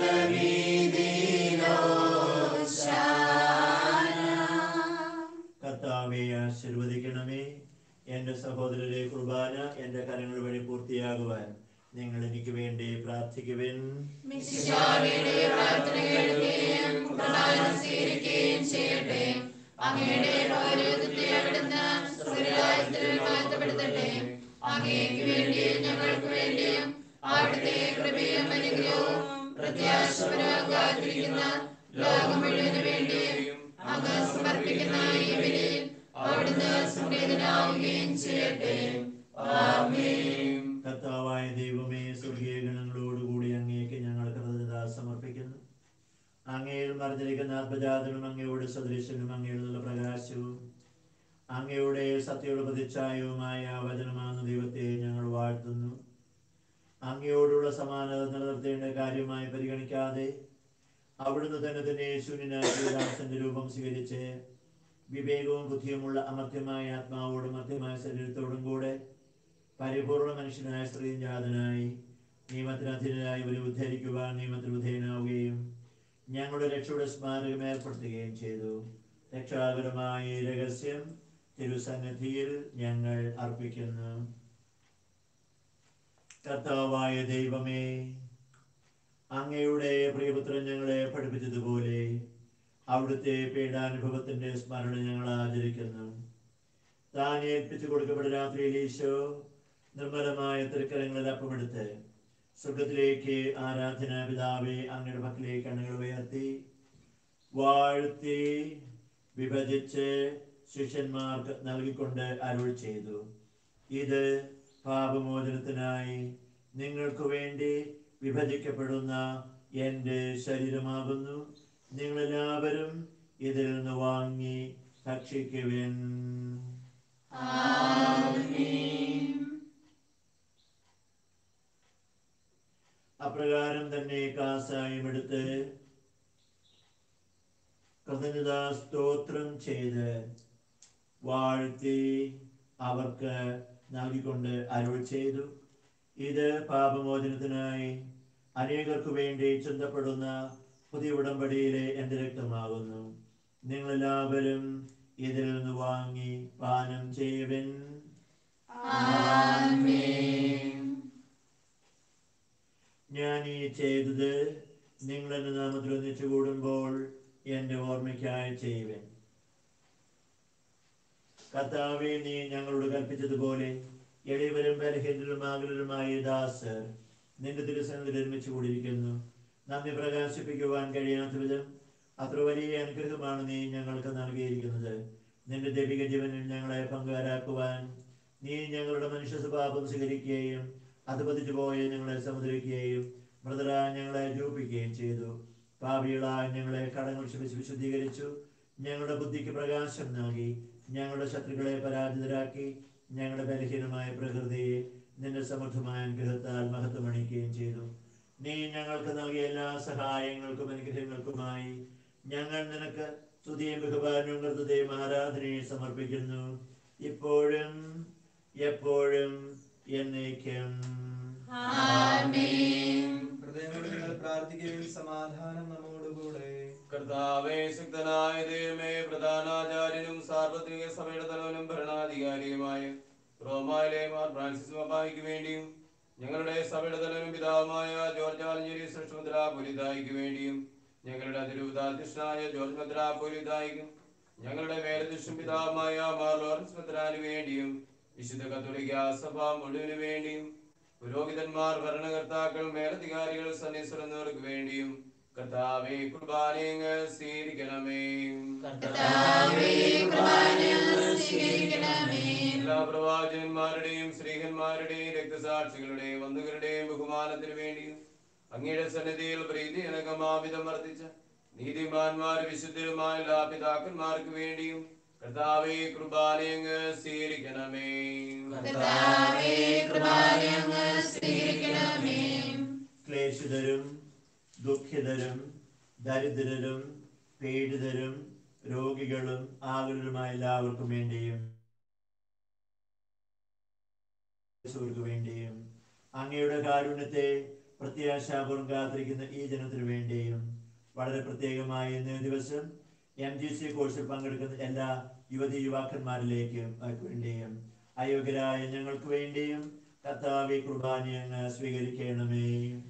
വീതിയിലോശാന. കർത്താവേ, ആശീർവദിക്കണമേ. എന്റെ സഹോദരരെ, കുർബാന എന്റെ കരങ്ങൾ വഴി പൂർത്തിയാകുവാൻ നിങ്ങൾ എനിക്ക് വേണ്ടി പ്രാർത്ഥിക്കുവിൻ. മിശിഹായുടെ പ്രാർത്ഥന കേൾക്കുകയും കുർബാന സ്വീകരിക്കുകയും ചെയ്യട്ടെ. അങ്ങയുടെ പൗരോഹിത്യത്തെ അവിടുന്ന് സ്വർഗ്ഗരാജ്യത്തിൽ മഹത്വപ്പെടുത്തട്ടെ. അങ്ങേക്ക് വേണ്ടിയും ഞങ്ങൾക്ക് വേണ്ടിയും അവിടുത്തെ കൃപയും അനുഗ്രഹവും പ്രത്യാശപരവും കാത്തിരിക്കുന്ന ലോകം മുഴുവന് വേണ്ടിയും അങ്ങ് സമർപ്പിക്കുന്ന ഈ ബലിയിൽ അവിടുന്ന് സംപ്രീതനാവുകയും ചെയ്യട്ടെ. ആമേൻ. കർത്താവായ ദൈവമേ, സ്വർഗീയ ഗണങ്ങളോടുകൂടി അങ്ങേക്ക് ഞങ്ങൾ കൃതജ്ഞത സമർപ്പിക്കുന്നു. അങ്ങയിൽ മറിഞ്ഞിരിക്കുന്ന ആത്മജാതനും അങ്ങയുടെ സദൃശ്യനും അങ്ങയുടെ പ്രകാശവും അങ്ങയുടെ സത്യയുടെ പ്രതിച്ഛായവുമായ വചനമാകുന്ന ദൈവത്തെ ഞങ്ങൾ വാഴ്ത്തുന്നു. അങ്ങയോടുള്ള സമാനത നിലനിർത്തേണ്ട കാര്യമായി പരിഗണിക്കാതെ അവിടുന്ന് തന്നെ തന്നെ ശൂന്യനാക്കിയ ദാസന്റെ രൂപം സ്വീകരിച്ച് വിവേകവും ബുദ്ധിയുമുള്ള അമർത്യമായ ആത്മാവോടും മർത്യമായ ശരീരത്തോടും കൂടെ പരിപൂർണ മനുഷ്യനായ സ്ത്രീജാതനായി നിയമത്തിന് അധീനരായി ഇവരെ ഉദ്ധരിക്കുവാൻ നിയമത്തിൽ വിധേയനാവുകയും ഞങ്ങളുടെ രക്ഷയുടെ സ്മാരകം ഏർപ്പെടുത്തുകയും ചെയ്തു. രക്ഷാകരമായ ഈ രഹസ്യം തിരുസന്നിധിയിൽ ഞങ്ങൾ അർപ്പിക്കുന്നു. കർത്താവായ ദൈവമേ, അങ്ങയുടെ പ്രിയപുത്രൻ ഞങ്ങളെ പഠിപ്പിച്ചതുപോലെ അവിടുത്തെ പീഡാനുഭവത്തിന്റെ സ്മരണ ഞങ്ങൾ ആചരിക്കുന്നു. താൻ ഏൽപ്പിച്ചു കൊടുക്കപ്പെട്ട രാത്രിയിൽ ഈശോ നിർമ്മലമായ തിരുക്കരങ്ങളിൽ അപ്പമെടുത്ത് സ്വർഗത്തിലേക്ക് ആരാധന പിതാവേ അങ്ങയുടെ പക്കലേക്ക് കണ്ണുകൾ ഉയർത്തി വാഴ്ത്തി വിഭജിച്ച് ശിഷ്യന്മാർക്ക് നൽകിക്കൊണ്ട് അരുൾ ചെയ്തു. ഇത് പാപമോചനത്തിനായി നിങ്ങൾക്ക് വേണ്ടി വിഭജിക്കപ്പെടുന്ന എൻ്റെ ശരീരമാകുന്നു. നിങ്ങളെല്ലാവരും ഇതിൽ നിന്ന് വാങ്ങി ഭക്ഷിക്കുവിൻ. അപ്രകാരം തന്നെ കാസായും എടുത്ത് കൃതജ്ഞതാ സ്തോത്രം ചെയ്ത് വാഴ്ത്തി അവർക്ക് നൽകിക്കൊണ്ട് അരുൾ ചെയ്തു. ഇത് പാപമോചനത്തിനായി അനേകർക്കു വേണ്ടി ചിന്തപ്പെടുന്ന പുതിയ ഉടമ്പടിയിലെ എൻ്റെ രക്തമാകുന്നു. നിങ്ങളെല്ലാവരും ഇതിൽ നിന്ന് വാങ്ങി പാനം ചെയ്യുവിൻ. ഞാൻ ഈ ചെയ്തത് നിങ്ങൾ എന്റെ നാമത്തിൽ ഒന്നിച്ചു കൂടുമ്പോൾ എന്റെ ഓർമ്മയ്ക്കായി ചെയ്യുവിൻ. കർത്താവേ, നീ ഞങ്ങളോട് കൽപ്പിച്ചതുപോലെ എളിയവരും ബലഹീനരും ആകുലരുമായ ദാസർ നിന്റെ തിരുസന്നിധിയിൽ ഒരുമിച്ച് കൂടിയിരിക്കുന്നു. നമ്മെ പ്രകാശിപ്പിക്കുവാൻ കഴിയാത്ത വിധം അത്ര വലിയ അനുഗ്രഹമാണ് നീ ഞങ്ങൾക്ക് നൽകിയിരിക്കുന്നത്. നിന്റെ ദൈവിക ജീവനിൽ ഞങ്ങളെ പങ്കുകാരാക്കുവാൻ നീ ഞങ്ങളുടെ മനുഷ്യ സ്വഭാവം സ്വീകരിക്കുകയും അത് പതിച്ചു പോയ ഞങ്ങളെ സമുദ്രിക്കുകയും മൃതരായ ഞങ്ങളെ ജൂപ്പിക്കുകയും ചെയ്തു. പാപികളായ ഞങ്ങളെ കടങ്ങൾ ക്ഷമിച്ച് വിശുദ്ധീകരിച്ചു. ഞങ്ങളുടെ ബുദ്ധിക്ക് പ്രകാശം നൽകി. ഞങ്ങളുടെ ശത്രുക്കളെ പരാജിതരാക്കി. ഞങ്ങളുടെ ബലഹീനമായ പ്രകൃതിയെ നിന്റെ സമൃദ്ധമായ അനുഗ്രഹത്താൽ മഹത്വമണിക്കുകയും ചെയ്തു. നീ ഞങ്ങൾക്ക് നൽകിയ എല്ലാ സഹായങ്ങൾക്കും അനുഗ്രഹങ്ങൾക്കുമായി ഞങ്ങൾ നിനക്ക് സ്തുതിയും ബഹുമാനവും കൃതയും ആരാധനയും സമർപ്പിക്കുന്നു, ഇപ്പോഴും എപ്പോഴും എന്നേക്കും. ഹൃദയങ്ങളിൽ നിങ്ങൾ പ്രാർത്ഥിക്കുകയും സമാധാനം നമ്മോടുകൂടെ. കർത്താവേ, ശക്തനായ ദൈവമേ, പ്രധാനാചാര്യനും സാർവത്രിക സഭയുടെ തലവനും ഭരണാധികാരിയുമായ റോമായിലെ മാർ ഫ്രാൻസിസ് പാപ്പായ്ക്ക് വേണ്ടിയും ഞങ്ങളുടെ സഭയുടെ തലവനും പിതാവുമായ ജോർജ് ആലഞ്ചേരി മെത്രാപ്പൊലീത്തായ്ക്ക് വേണ്ടിയും ഞങ്ങളുടെ അതിരൂപതാധ്യക്ഷനായ ജോർജ് മെത്രാപ്പൊലീത്തായ്ക്കും ഞങ്ങളുടെ മേലധ്യക്ഷൻ പിതാവുമായ മാർ ലോറൻസ് മെത്രാന് വേണ്ടിയും വിശുദ്ധ കത്തോലിക്കാ സഭ മുഴുവന് വേണ്ടിയും പുരോഹിതന്മാർ, ഭരണകർത്താക്കൾ, മേലധികാരികൾ, സന്യസ്തർ എന്നിവർക്ക് വേണ്ടിയും കർത്താവേ കുർബാനയെ സ്വീകരിക്കണമേ. എല്ലാ പ്രവാചകന്മാരുടെയും സ്ത്രീഹന്മാരുടെയും രക്തസാക്ഷികളുടെയും വന്ധുക്കളുടെയും ബഹുമാനത്തിന് വേണ്ടിയും അങ്ങയുടെ സന്നിധിയിൽ പ്രീതിജനകമാവിധം വർദ്ധിച്ച നീതിമാന്മാർ വിശുദ്ധരുമായ എല്ലാ പിതാക്കന്മാർക്ക് വേണ്ടിയും കർത്താവേ കുർബാനയെ സ്വീകരിക്കണമേ. ക്ലേശിതരും ദുഃഖിതരും ദരിദ്രരും പീഡിതരും രോഗികളും ആകുലരുമായ എല്ലാവർക്കും വേണ്ടിയും വേണ്ടിയും അങ്ങയുടെ കാരുണ്യത്തെ പ്രത്യാശാപൂർവം കാത്തിരിക്കുന്ന ഈ ജനത്തിനു വേണ്ടിയും വളരെ പ്രത്യേകമായി ഇന്നേ ദിവസം എം ജി സി കോഴ്സിൽ പങ്കെടുക്കുന്ന എല്ലാ യുവതി യുവാക്കന്മാരിലേക്കും അവർക്ക് വേണ്ടിയും അയോഗ്യരായ ഞങ്ങൾക്ക് വേണ്ടിയും കർത്താവേ കുർബാന അങ്ങ് സ്വീകരിക്കണമേ.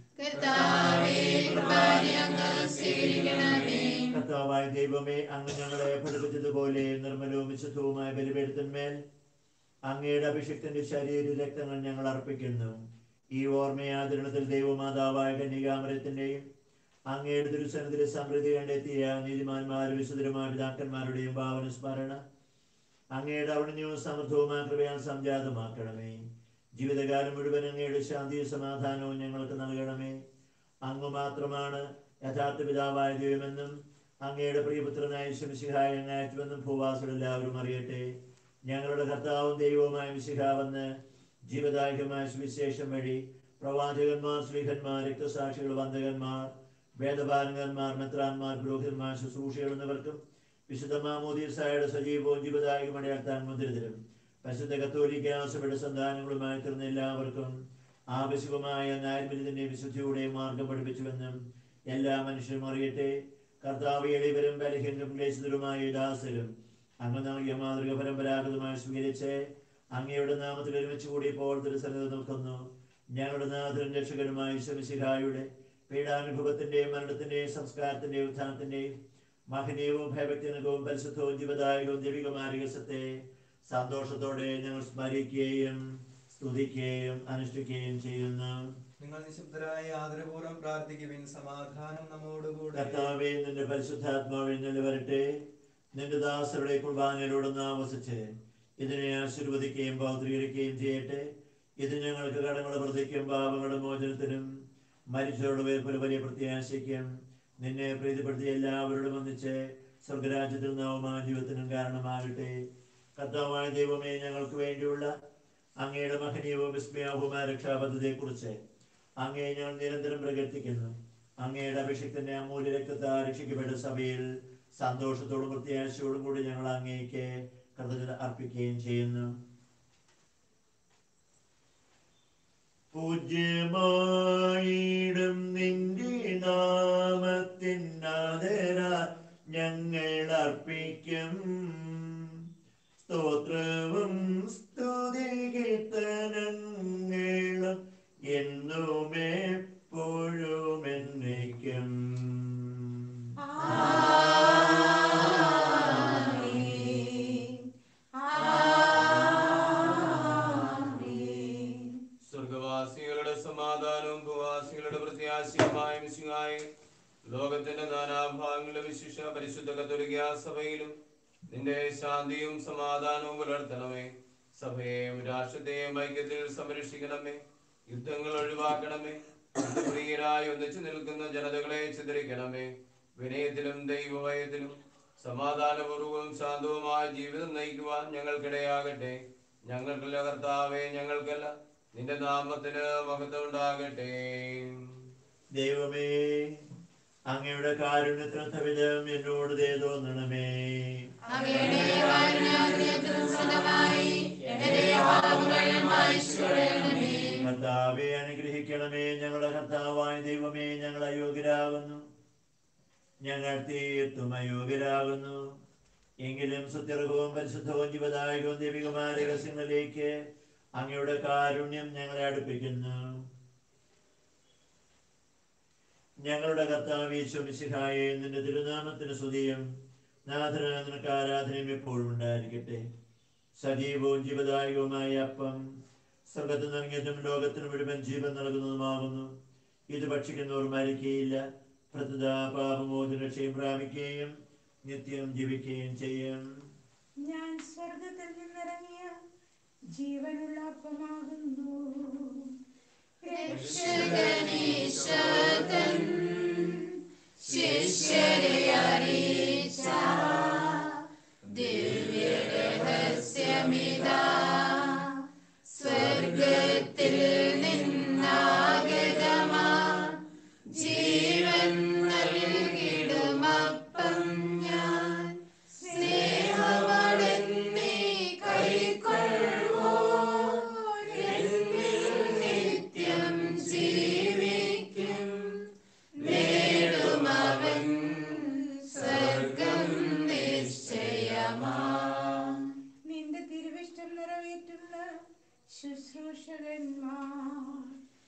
കർത്താവായ ദൈവമേ, അങ്ങ് ഞങ്ങളെ പഠിപ്പിച്ചതുപോലെ നിർമ്മലവും വിശുദ്ധവുമായ ബലിപീഠത്തിന്മേൽ അങ്ങയുടെ അഭിഷിക്തന്റെ ശരീര രക്തങ്ങൾ ഞങ്ങൾ അർപ്പിക്കുന്നു. ഈ ഓർമ്മയാചരണത്തിൽ ദൈവമാതാവായ കന്യകാമരത്തിന്റെയും അങ്ങയുടെ തിരുസന്നിധിയിലെ സമൃദ്ധി കണ്ടെത്തിയ നീതിമാന്മാരും വിശുദ്ധരുമായ പിതാക്കന്മാരുടെയും ഭാവന സ്മരണ അങ്ങയുടെ അവിടുന്നവും സമൃദ്ധവുമായ കൃപയാൽ സംജാതമാക്കണമേ. ജീവിതകാലം മുഴുവൻ അങ്ങയുടെ ശാന്തിയും സമാധാനവും ഞങ്ങൾക്ക് നൽകണമേ. അങ്ങ് മാത്രമാണ് യഥാർത്ഥ പിതാവായ ദൈവമെന്നും അങ്ങയുടെ പ്രിയപുത്രനായ മിശിഹായെ അങ്ങയറ്റുമെന്നും ഭൂവാസികൾ എല്ലാവരും അറിയട്ടെ. ഞങ്ങളുടെ കർത്താവും ദൈവവുമായ മിശിഹാ വന്ന് ജീവദായകമായ സുവിശേഷം വഴി പ്രവാചകന്മാർ, ശ്രീഹന്മാർ, രക്തസാക്ഷികൾ, വന്ദകന്മാർ, വേദപാലകന്മാർ, മെത്രാന്മാർ, പുരോഹിതന്മാർ, ശുശ്രൂഷികൾ എന്നിവർക്കും വിശുദ്ധ മാമോദീസായുടെ സജീവവും ജീവദായകമായ അടയാളത്താൽ മുദ്രിതരും പരിശുദ്ധ കത്തോലിക്കാ സഭയുടെ സന്താനങ്ങളുമായി തീർന്ന എല്ലാവർക്കും ആവശ്യമായ നൈർമല്യത്തിന്റെ വിശുദ്ധിയുടെ മാർഗം പഠിപ്പിച്ചുവെന്നും എല്ലാ മനുഷ്യരും അറിയട്ടെ. കർത്താവ് എളിവരും ബലഹീനരും ക്ലേശിതരുമായ ദാസരും അങ്ങ് നൽകിയ മാതൃക പരമ്പരാഗതമായി സ്വീകരിച്ച് അങ്ങയുടെ നാമത്തിൽ ഒരുമിച്ച് കൂടി ഇപ്പോൾ തിരുസന്നിധിയിൽ നിൽക്കുന്നു. ഞങ്ങളുടെ നാഥനും രക്ഷകനുമായ മിശിഹായുടെ പീഡാനുഭവത്തിന്റെയും മരണത്തിന്റെയും സംസ്കാരത്തിന്റെയും ഉത്ഥാനത്തിന്റെയും മഹനീയവും ഭയഭക്തിനകവും പരിശുദ്ധവും ജീവദായകവും ദൈവികമായ രഹസ്യത്തെ സന്തോഷത്തോടെ ഞങ്ങൾ സ്മരിക്കുകയും സ്തുതിക്കുകയും അനുഷ്ഠിക്കുകയും ചെയ്യുന്നു. നിങ്ങൾ നിശബ്ദരായി ആദരപൂർവ്വം പ്രാർത്ഥിക്കുവിൻ. സമാധാനം നമ്മോടുകൂടെ. കർത്താവേ, നിന്റെ പരിശുദ്ധാത്മാവ് എഴുന്നള്ളി വരട്ടെ. നിന്റെ ദാസരുടെ കുർബാനയിലൂടെ ആവസിച്ച് ഇതിനെ ആശീർവദിക്കുകയും പൗത്രീകരിക്കുകയും ചെയ്യട്ടെ. ഇത് ഞങ്ങൾക്ക് കടങ്ങളുടെ പ്രതിക്കും പാപങ്ങളുടെ മോചനത്തിനും മരിച്ചവരുടെ വേർപ്പൊരു വലിയ പ്രത്യാശയ്ക്കും നിന്നെ പ്രീതിപ്പെടുത്തിയ എല്ലാവരോടും ഒന്നിച്ച് സ്വർഗരാജ്യത്തിൽ നവമായ ജീവിതത്തിനും കാരണമാകട്ടെ. കർത്താവായ ദൈവമേ, ഞങ്ങൾക്ക് വേണ്ടിയുള്ള അങ്ങയുടെ മഹനീയവും വിസ്മയാവുമായ രക്ഷാപദ്ധതിയെ കുറിച്ച് അങ്ങയെ ഞങ്ങൾ നിരന്തരം പ്രകീർത്തിക്കുന്നു. അങ്ങയുടെ അഭിഷിക്തന്റെ അമൂല്യ രക്തത്താൽ രക്ഷിക്കപ്പെട്ട സഭയിൽ സന്തോഷത്തോടും പ്രത്യാശയോടും കൂടി ഞങ്ങൾ അങ്ങേക്ക് കൃതജ്ഞത അർപ്പിക്കുകയും ചെയ്യുന്നു. പൂജ്യമായിടും നിന്റെ നാമത്തിനാദര ഞങ്ങൾ അർപ്പിക്കും സ്തോത്രവും സ്തുതി കീർത്തനങ്ങളും എന്നും എപ്പോഴും എന്നേക്കും. സ്വർഗവാസികളുടെ സമാധാനവും ഭൂവാസികളുടെ പ്രത്യാശയുമായ മിശിഹായെ, ലോകത്തിന്റെ നാനാഭാഗങ്ങളിലെ വിശിഷ്ട പരിശുദ്ധ കത്തോലിക്കാ സഭയിലും നിന്റെ ശാന്തിയും സമാധാനവും പുലർത്തണമേ. സഭയെയും രാഷ്ട്രത്തെയും ഐക്യത്തിൽ സംരക്ഷിക്കണമേ. യുദ്ധങ്ങൾ ഒഴിവാക്കണമേ. പ്രിയരായി ഒന്നിച്ചു നിൽക്കുന്ന ജനതകളെ ചിതറിക്കണമേ. വിനയത്തിലും ദൈവഭയത്തിലും സമാധാനപൂർവ്വവും ശാന്തവുമായ ജീവിതം നയിക്കുവാൻ ഞങ്ങൾക്കിടയാകട്ടെ. ഞങ്ങൾക്കല്ല കർത്താവേ, ഞങ്ങൾക്കല്ല നിന്റെ നാമത്തിന് മഹത്വം ഉണ്ടാകട്ടെ. ദൈവമേ, അങ്ങയുടെ കാരുണ്യത്തിന് വിധം എന്നോട് ദയ തോന്നണമേ. അങ്ങയുടെ കാരുണ്യാഗ്രഹത്തിന് സ്വന്തമായി എന്റെ പാപങ്ങൾ മായ്ച്ചു കളയണമേ. കർത്താവെ അനുഗ്രഹിക്കണമേ. ഞങ്ങളുടെ കർത്താവായ ദൈവമേ, ഞങ്ങൾ അയോഗ്യരാകുന്നു, ഞങ്ങൾ തീർത്തും അയോഗ്യരാകുന്നു. എങ്കിലും സുത്യർഹവും പരിശുദ്ധവും ജീവദായകവും ദൈവികമായ രഹസ്യങ്ങളിലേക്ക് അങ്ങയുടെ കാരുണ്യം ഞങ്ങളെ അടുപ്പിക്കുന്നു. ഞങ്ങളുടെ കർത്താവേ ഈശോമിശിഹായേ, നിന്റെ തിരുനാമത്തിന് സ്തുതിയും നാഥനായ നിനക്ക് ആരാധനയും എപ്പോഴും ഉണ്ടായിരിക്കട്ടെ. സജീവവും ജീവദായകവുമായ അപ്പം സ്വർഗത്തിൽ നിറങ്ങിയതും ലോകത്തിന് മുഴുവൻ ജീവൻ നൽകുന്നതുമാകുന്നു. ഇത് ഭക്ഷിക്കുന്നവർ മരിക്കുകയില്ല, പ്രത്യുത പാപമോചന രക്ഷയും പ്രാപിക്കുകയും നിത്യം ജീവിക്കുകയും ചെയ്യും. ഞാൻ സ്വർഗത്തിൽ നിന്നിറങ്ങിയ ജീവനുള്ള അപ്പമാകുന്നു. രക്ഷകനീശോതൻ ശിഷ്യരെ അറിയിച്ച ദിവ്യരഹസ്യമിതാ, സ്വർഗത്തിൽ നിന്നാഗതമാ ജീവൻ നൽകിടുമപ്പം ഞാൻ. സ്നേഹമടങ്ങി കൈക്കൊള്ളുവോ, എന്നിൽ നിത്യം ജീവിക്കും. നേടുമവൻ സ്വർഗം നിശ്ചയമാ. നിന്റെ തിരുവിഷ്ടം നിറവേറ്റുന്ന ശുശ്രൂഷകന്മാർ,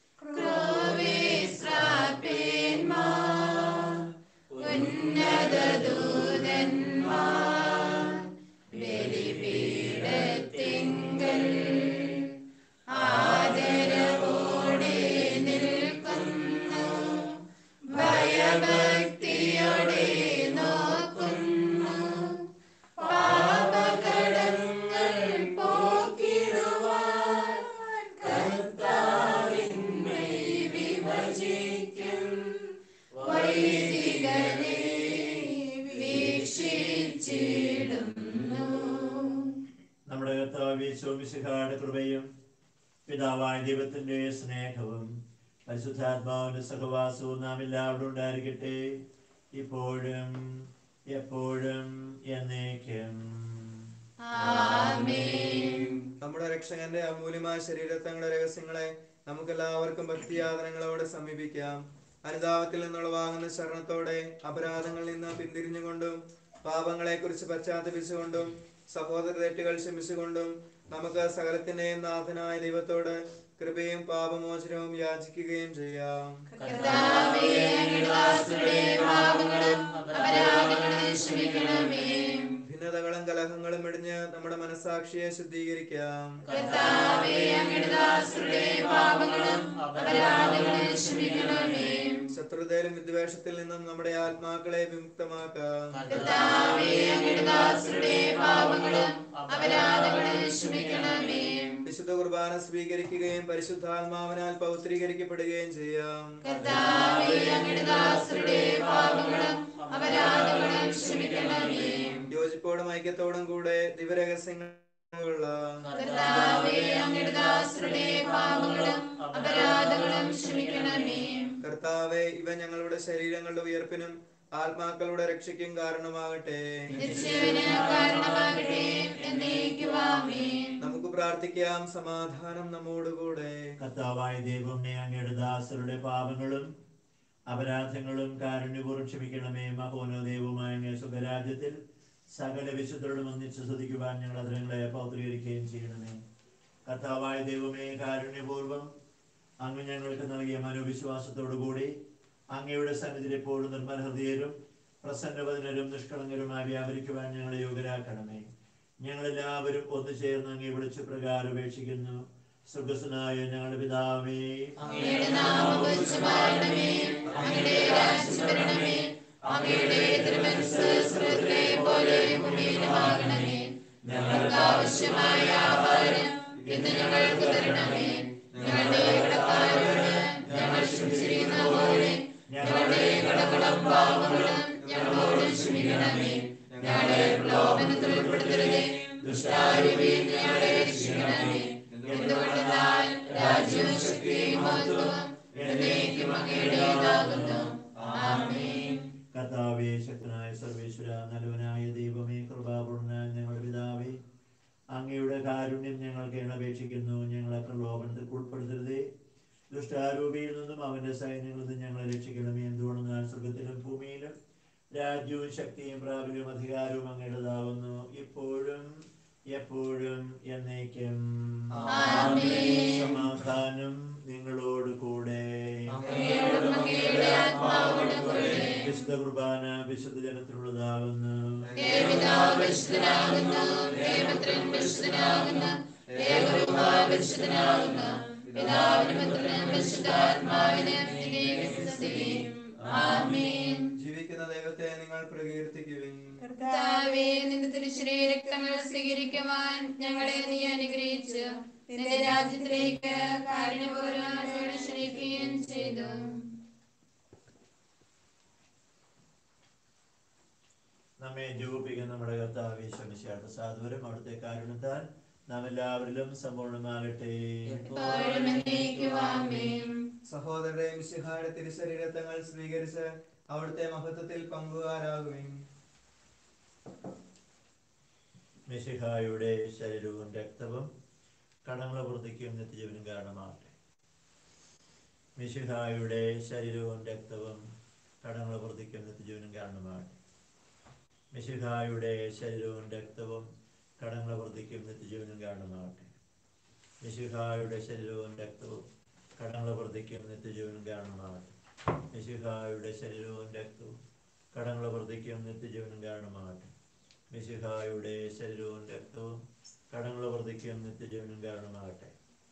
ക്രോവേശ്രാപേന്മാർ, ഉന്നതദൂതന്മാർ ബലിപീഠത്തിങ്കൽ ആദരവോടെ നിൽക്കുന്നു. ഭയഭക്തിയോടെ നോക്കുന്നു. പാപകടങ്ങൾ പോക്കിടുവാൻ കർത്താവിന്മേ വിഭജിക്കും. വൈദികനെ വീക്ഷിച്ചിടുന്നു. നമ്മുടെ കർത്താവ് ഈശോമിശിഹായുടെ കൃപയും പിതാവായ ദൈവത്തിന്റെ സ്നേഹവും പരിശുദ്ധാത്മാവിന്റെ സഹവാസവും നാം എല്ലാവരും ഉണ്ടായിരിക്കട്ടെ, ഇപ്പോഴും എപ്പോഴും എന്നേക്കും. ആമേൻ. നമ്മുടെ രക്ഷകന്റെ അമൂല്യമായ ശരീരത്തങ്ങളുടെ രഹസ്യങ്ങളെ നമുക്കെല്ലാവർക്കും ഭക്തിയാദനങ്ങളോടെ സമീപിക്കാം. അനുതാപത്തിൽ നിന്നുളവാകുന്ന ശരണത്തോടെ അപരാധങ്ങളിൽ നിന്ന് പിന്തിരിഞ്ഞുകൊണ്ടും പാപങ്ങളെ കുറിച്ച് പശ്ചാത്തപിച്ചുകൊണ്ടും സഹോദര തെറ്റുകൾ ക്ഷമിച്ചുകൊണ്ടും നമുക്ക് സകലത്തിന്റെയും നാഥനായ ദൈവത്തോട് കൃപയും പാപമോചനവും യാചിക്കുകയും ചെയ്യാം. കർത്താവേ, അങ്ങയുടെ ദാസരുടെ പാപങ്ങളും അപരാധങ്ങളും ക്ഷമിക്കണമേ. ഭിന്നതകളും കലഹങ്ങളും ഇടിഞ്ഞ് നമ്മുടെ മനസ്സാക്ഷിയെ ശുദ്ധീകരിക്കാം. കർത്താവേ, അങ്ങയുടെ ദാസരുടെ പാപങ്ങളും അപരാധങ്ങളും ക്ഷമിക്കണമേ. ശത്രുതയിലും വിദ്വേഷത്തിൽ നിന്നും നമ്മുടെ ആത്മാക്കളെ വിമുക്തമാക്കാം. കർത്താവേ, അങ്ങയുടെ ദാസരുടെ പാപങ്ങളും അപരാധങ്ങളും ക്ഷമിക്കണമേ. വിശുദ്ധ കുർബാന സ്വീകരിക്കുകയും പരിശുദ്ധാത്മാവിനാൽ പൗത്രീകരിക്കപ്പെടുകയും ചെയ്യാം. കർത്താവേ, അങ്ങയുടെ ദാസരുടെ പാപങ്ങളും അപരാധങ്ങളും ക്ഷമിക്കണമേ. യോജിപ്പോടും ഐക്യത്തോടും കൂടെ ദിവരഹസ്യങ്ങൾ കർത്താവേ, അങ്ങയുടെ ദാസരുടെ പാപങ്ങളും അപരാധങ്ങളും ക്ഷമിക്കണമേ. കർത്താവേ, ഇവ ഞങ്ങളുടെ ശരീരങ്ങളുടെ ഉയർപ്പിനും ആത്മാക്കളുടെ രക്ഷയ്ക്കും കാരണമാകട്ടെ. നിത്യജീവന് കാരണമാകട്ടെ. എന്നേക്കും ആമേൻ. നമുക്ക് പ്രാർത്ഥിക്കാം. സമാധാനം നമ്മോടുകൂടെ. കർത്താവായ ദൈവമേ, അങ്ങയുടെ ദാസരുടെ പാപങ്ങളും അപരാധങ്ങളും കാരുണ്യപൂർവ്വം ക്ഷമിക്കണമേ. മഹോന്നതവുമായ അങ്ങേ സുഖരാജ്യത്തിൽ സകല വിശുദ്ധരോടും ഒന്നിച്ച് സ്തുതിക്കുവാൻ ഞങ്ങൾ അതിരങ്ങളെ പൗത്രീകരിക്കുകയും ചെയ്യണമേ. കർത്താവായ ദൈവമേ, കാരുണ്യപൂർവ്വം അങ്ങ് ഞങ്ങൾക്ക് നൽകിയ മനോവിശ്വാസത്തോടുകൂടി അങ്ങയുടെ സന്നിധിയിൽ എപ്പോഴും നിർമ്മല ഹൃദയരും പ്രസന്നവദനരും നിഷ്കളങ്കരുമായി വ്യാപരിക്കുവാൻ ഞങ്ങളെ യോഗ്യരാക്കണമേ. ഞങ്ങളെല്ലാവരും ഒന്നു ചേർന്ന് അങ്ങേ വിളിച്ചു പ്രകാരം ഉപേക്ഷിക്കുന്നു. സ്വർഗ്ഗസ്ഥനായ ഞങ്ങളുടെ പിതാവേ, അങ്ങയുടെ നാമം പൂജിതമാകണമേ. അങ്ങയുടെ രാജ്യം വരണമേ. അങ്ങയുടെ തിരുമനസ്സ് സ്വർഗ്ഗത്തിലെ പോലെ ഭൂമിയിലുമാകണമേ. ഞങ്ങൾക്ക് ആവശ്യമായ ആഹാരം ഇന്ന് ഞങ്ങൾക്ക് തരണമേ. ഞങ്ങളുടെ കടക്കാരോട് ഞങ്ങൾ ക്ഷമിച്ചിരിക്കുന്ന പോലെ ഞങ്ങളുടെ കടങ്ങളും പാപങ്ങളും ഞങ്ങളോട് ക്ഷമിക്കണമേ. ഞങ്ങളെ പ്രലോഭനത്തിൽ ഉൾപ്പെടുത്തരുതേ, ദുഷ്ടാരൂപിയിൽ ഞങ്ങളെ രക്ഷിക്കണമേ. എന്തുകൊണ്ടെന്നാൽ രാജ്യം രാജ്യവും ശക്തിയും മഹത്വവും എന്നേക്കും അങ്ങയുടേതാകുന്നു. ആമേൻ. കർത്താവേ, ശക്തനായ സർവേശ്വര, നല്ലവനായ ദൈവമേ, കൃപാപൂർണ്ണനായ ഞങ്ങളുടെ പിതാവേ, അങ്ങയുടെ കാരുണ്യം ഞങ്ങൾക്ക് അപേക്ഷിക്കുന്നു. ഞങ്ങളെ പ്രലോഭനത്തിൽ ഉൾപ്പെടുത്തരുതേ, ദുഷ്ടാരൂപിയിൽ നിന്നും അവന്റെ സൈന്യങ്ങളിൽ നിന്നും ഞങ്ങളെ രക്ഷിക്കണമേ. എന്തുകൊണ്ടെന്നാൽ സ്വർഗത്തിലും ഭൂമിയിലും രാജ്യവും ശക്തിയും പ്രാബല്യവും അധികാരവും അങ്ങയുടേതാകുന്നു, ഇപ്പോഴും എപ്പോഴും എന്നേക്കും. സമാധാനം നിങ്ങളോട് കൂടെ. വിശുദ്ധ കുർബാന വിശുദ്ധ ജനത്തിനുള്ളതാകുന്നു. ജീവിക്കുന്ന ദൈവത്തെ നിങ്ങൾ പ്രകീർത്തിക്കുവിൻ. കർത്താവേ, നിന്റെ തിരുശരീര രക്തങ്ങൾ സ്വീകരിക്കുവാൻ ഞങ്ങളെ നീ അനുഗ്രഹിച്ചു. നിന്റെ രാജ്യത്തിലേക്ക് കാരുണ്യപൂർവ്വം ഞങ്ങളെ ക്ഷണിക്കുകയും ചെയ്തു. നമ്മെ ജീവിപ്പിക്കുന്ന നമ്മുടെ കർത്താവേ ഈശോമിശിഹായുടെ സാധുവരും അവിടുത്തെ കാരുണ്യത്താൽ നാം എല്ലാവരിലും സമ്പൂർണ്ണമാകട്ടെ. സഹോദരരെ, മിശിഹായുടെ തിരുശരീരത്തങ്ങൾ സ്വീകരിച്ച് അവിടുത്തെ മഹത്വത്തിൽ പങ്കുകാരാകുവിൻ. മിശിഹായുടെ ശരീരവും രക്തവും കടങ്ങളെ വൃദ്ധിക്കും നിത്യജീവനും കാരണമാകട്ടെ. മിശിഹായുടെ ശരീരവും രക്തവും കടങ്ങളെ വൃദ്ധിക്കും നിത്യജീവനും കാരണമാകട്ടെ. മിശിഹായുടെ ശരീരവും രക്തവും കടങ്ങളെ വൃദ്ധിക്കും നിത്യജീവനും കാരണമാകട്ടെ. മിശിഹായുടെ ശരീരവും രക്തവും കടങ്ങളെ വൃദ്ധിക്കും നിത്യജീവനും കാരണമാകട്ടെ. മിശിഹായുടെ ശരീരവും രക്തവും കടങ്ങളെ വൃദ്ധിക്കും നിത്യജീവനും കാരണമാകട്ടെ. മിശിഹായുടെ ശരീരവും രക്തവും കടങ്ങളെ വൃദ്ധിക്കും നിത്യജീവനും കാരണമാകട്ടെ.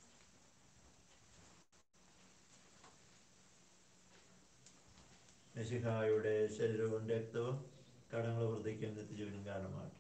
മിശിഹായുടെ ശരീരവും രക്തവും കടങ്ങളെ വൃദ്ധിക്കും നിത്യജീവനും കാരണമാകട്ടെ.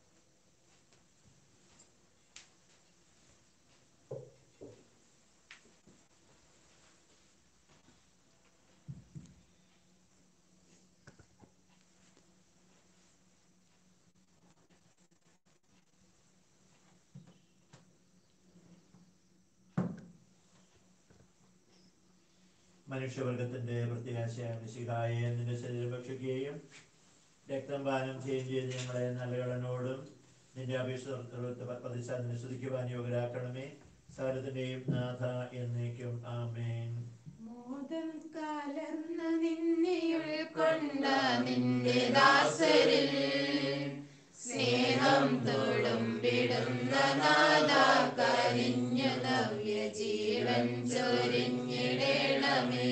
മനുഷ്യവർഗത്തിന്റെ പ്രത്യാശയായ മിശിഹായെ നിന്റെ ശരീരം ഭക്ഷിക്കുകയും രക്തം പാനം ചെയ്യുകയും ചെയ്ത് ഞങ്ങളെ നല്ല കടനോടും നിന്റെ അഭിഷേകത്തെ പ്രതിശാദിനെ സ്തുതിക്കുവാൻ യോഗ്യരാക്കണമേ. സകലത്തിന്റെയും നാഥ എന്നേക്കും. ആമേൻ. മോദം കലർന്ന നിന്നെ ഉൾക്കൊണ്ട നിന്റെ ദാസരിൽ സ്നേഹം തുളുമ്പിടുന്ന നാഥാ, കരിഞ്ഞു നവ്യ ജീവൻ ചൊരിഞ്ഞിടണമേ.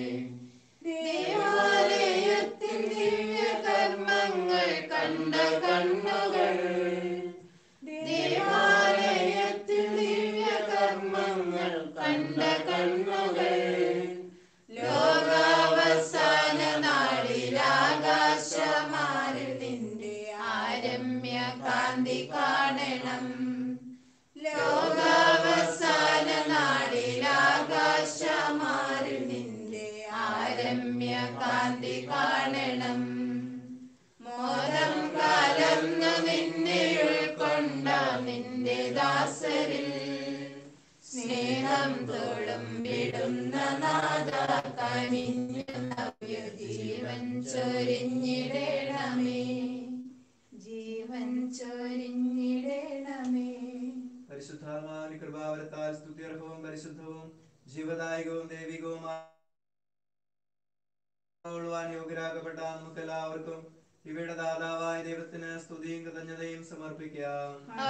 ദേവാലയത്തിൽ ദിവ്യ കർമ്മങ്ങൾ കണ്ട കണ്ണുകൾ, ദേവാലയത്തിൽ ദിവ്യ കർമ്മങ്ങൾ കണ്ട കണ്ണുകൾ, ലോകാവസാന നാളിൽ ആകാശമാരിൽ നിന്റെ ആരമ്യ കാന്തി കാണണം. ലോകാവസാന നാളിൽ ആകാശമാരിൽ നിന്റെ ആരമ്യ കാന്തി കാണണം. മോദം കലർന്ന നിന്നെ ഉൾക്കൊണ്ട നിന്റെ ദാസരിൽ സ്നേഹം തുളുമ്പിടുന്ന നാഥാ, കനിഞ്ഞു നവ്യ ജീവൻ ചൊരിഞ്ഞിടണമേ, ജീവൻ ചൊരിഞ്ഞിടണമേ. പരിശുദ്ധാത്മാവിന്റെ കൃപാവരത്താൽ സ്തുത്യർഹവും പരിശുദ്ധവും ജീവദായകവും ദൈവികവുമായ യോഗ്യരാക്കപ്പെട്ട നമുക്ക് എല്ലാവർക്കും ഇവയുടെ ദാതാവായ ദൈവത്തിന് സ്തുതിയും കൃതജ്ഞതയും സമർപ്പിക്കാം.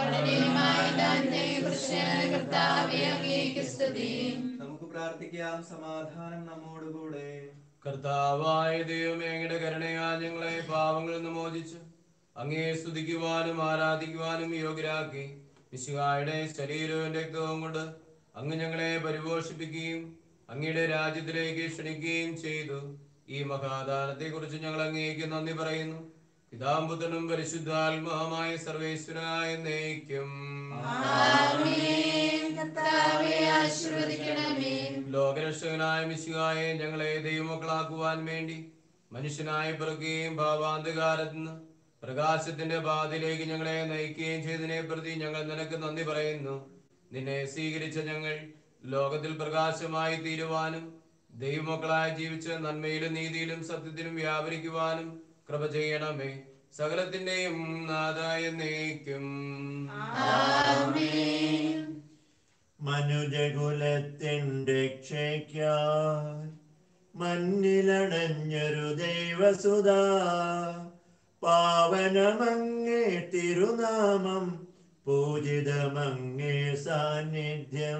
നമുക്ക് പ്രാർത്ഥിക്കാം. സമാധാനം നമ്മോടുകൂടെ. കർത്താവായ ദൈവമേ, അങ്ങയുടെ കരുണയാൽ ഞങ്ങളെ പാപങ്ങളിൽ നിന്ന് മോചിച്ച് അങ്ങയെ സ്തുതിക്കുവാനും ആരാധിക്കുവാനും യോഗ്യരാക്കി മിശിഹായുടെ ശരീരവും രക്തവും കൊണ്ട് അങ്ങ് ഞങ്ങളെ പരിപോഷിപ്പിക്കുകയും അങ്ങയുടെ രാജ്യത്തിലേക്ക് ക്ഷണിക്കുകയും ചെയ്തു. ഈ മഹാദാനത്തെ കുറിച്ച് ഞങ്ങൾ അങ്ങേക്ക് നന്ദി പറയുന്നു. പിതാമ്പുത്രനും പരിശുദ്ധാത്മാവുമായ സർവേശ്വരനായ എന്നേക്കും. ലോകരക്ഷകനായ മിശിഹായെ ഞങ്ങളെ ദൈവമക്കളാക്കുവാൻ വേണ്ടി മനുഷ്യനായി പിറക്കുകയും ഭാവാന്ധകാരത്തിൽ നിന്ന് പ്രകാശത്തിന്റെ പാതയിലേക്ക് ഞങ്ങളെ നയിക്കുകയും ചെയ്തതിനെ പ്രതി ഞങ്ങൾ നിനക്ക് നന്ദി പറയുന്നു. നിന്നെ സ്വീകരിച്ച ഞങ്ങൾ ലോകത്തിൽ പ്രകാശമായി തീരുവാനും ദൈവമക്കളായി ജീവിച്ച് നന്മയിലും നീതിയിലും സത്യത്തിലും വ്യാപരിക്കുവാനും കൃപ ചെയ്യണമേ. സകലത്തിന്റെയും നാഥായ എന്നേക്കും. മനുജകുലത്തിൻ രക്ഷയ്ക്കായി മണ്ണിലണഞ്ഞൊരു ദൈവസുതാ, പാവനമങ്ങേ തിരുനാമം, പൂജിതമങ്ങേ സാന്നിധ്യം.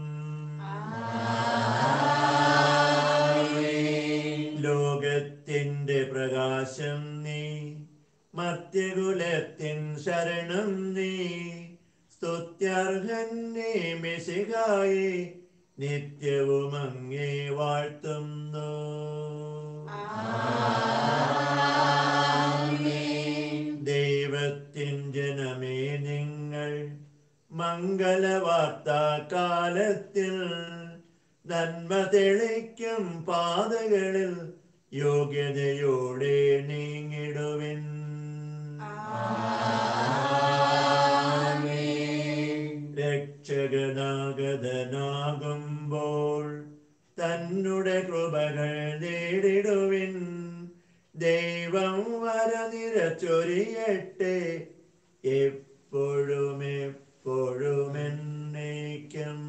ലോകത്തിന്റെ പ്രകാശം നീ, മർത്യകുലത്തിൻ ശരണം നീ, സ്തുത്യർഹൻ നീ മിശിഹായേ, നിത്യവും അങ്ങേ വാഴ്ത്തുന്നു. ദൈവത്തിൻ ജനമേ നിങ്ങൾ, മംഗളവാർത്താ കാലത്തിൽ നന്മ തെളിക്കും പാതകളിൽ യോഗ്യതയോടെ നീങ്ങിടുവിൻ. രക്ഷകനാഗതനാകുമ്പോൾ തന്നുടെ കൃപകൾ നേടിടുവിൻ. ദൈവം വരനിര ചൊരിയട്ടെ, എപ്പോഴും എപ്പോഴും എന്നേക്കും.